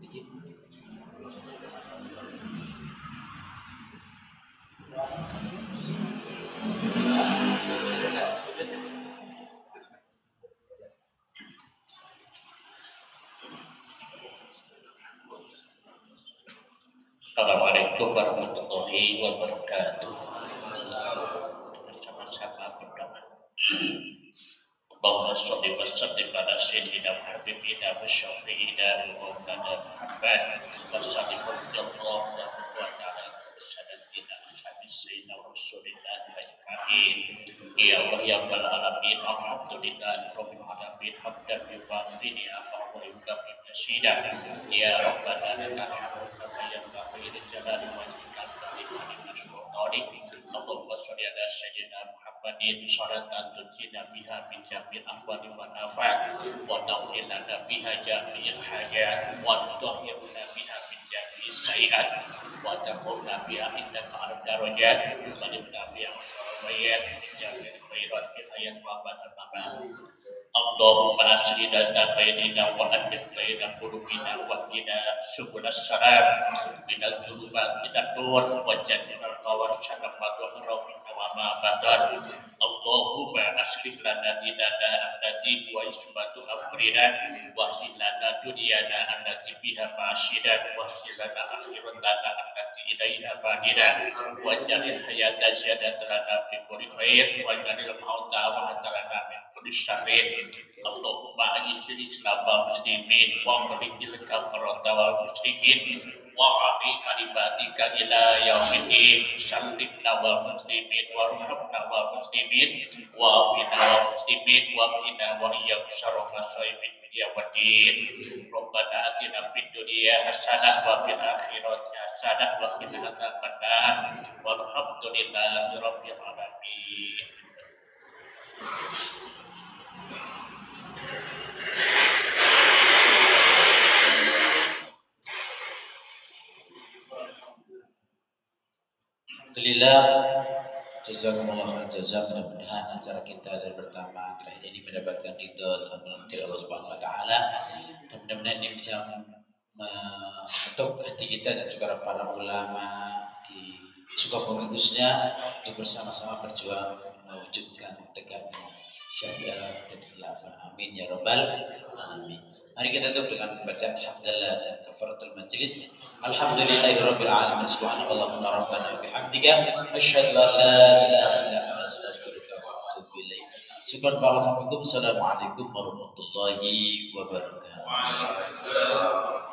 Assalamualaikum warahmatullahi wabarakatuh. Bersama-sama berdoa. Allahumma sholli wa sallim ala sayyidina Habibina wa syafi'ina wa maulana Muhammad wa sallim Allah wa ta'ala bersadatina ashabi sayyidina Rasulillah ajma'in. Ya Allah ya Rabbal alamin, alhamdulillah rabbil alamin, hamdan bi fadlihi wa yukafi masyidah. Ya Rabbana lakal hamdu kama yanbaghi li jalali wajhika wa li majdi. Allahumma sholli ala sayyidina Muhammadin sholatan tunjina biha min jami'il ahwali wa nafat wa tawlilana biha jami'il hajat wa tudahhirna biha min jami'is sayiat wa taqulna biha indaka ala darajat wa limna biha syarabiyat min jami'il khairat bil hayat wa badan mamat. Allahumma aslina bainina wa adil baina qulubina wa hdina subulas salam minal dhulumat minad nur wa jannil qawar syarab wa rahmin wa ma badan. Allahumma aslih lana dinana allati wa isbatu amrina wa silana dunyana allati biha ma'asyidan wa silana akhiratana allati ilaiha ba'ida wa jalil hayata ziyadatan lana fi kulli khair wa jalil mauta wa hatalana min kulli syarrin. Allahumma a'izzil Islam wal muslimin wa khulidil kafarata wal musyrikin wa ali kalimatika ila yaumiddin. Sallimna wal muslimin warhamna wal muslimin wa bina wal muslimin wa bina wa iyyak syarra masaibid dunya waddin. Rabbana atina fid dunya hasanah wa fil akhirati hasanah wa qina adzabannar. Walhamdulillahi rabbil alamin. Alhamdulillah, jazakumullah khairan jazaa. Mudah-mudahan acara kita dari pertama terakhir ini mendapatkan ridho dari Allah Subhanahu wa taala. Dan mudah-mudahan ini bisa untuk hati kita dan juga para ulama di Sukabumi khususnya untuk bersama-sama berjuang mewujudkan tegaknya syariat dan khilafah. Amin ya rabbal alamin. Mari kita tutup dengan bacaan hamdalah dan kafaratul majlis. Alhamdulillahirabbil alamin. Subhanallahumma rabbana wa bihamdika asyhadu an la ilaha illa anta astaghfiruka wa atubu ilaik. Subhanallah. Assalamualaikum warahmatullahi wabarakatuh. Waalaikumsalam.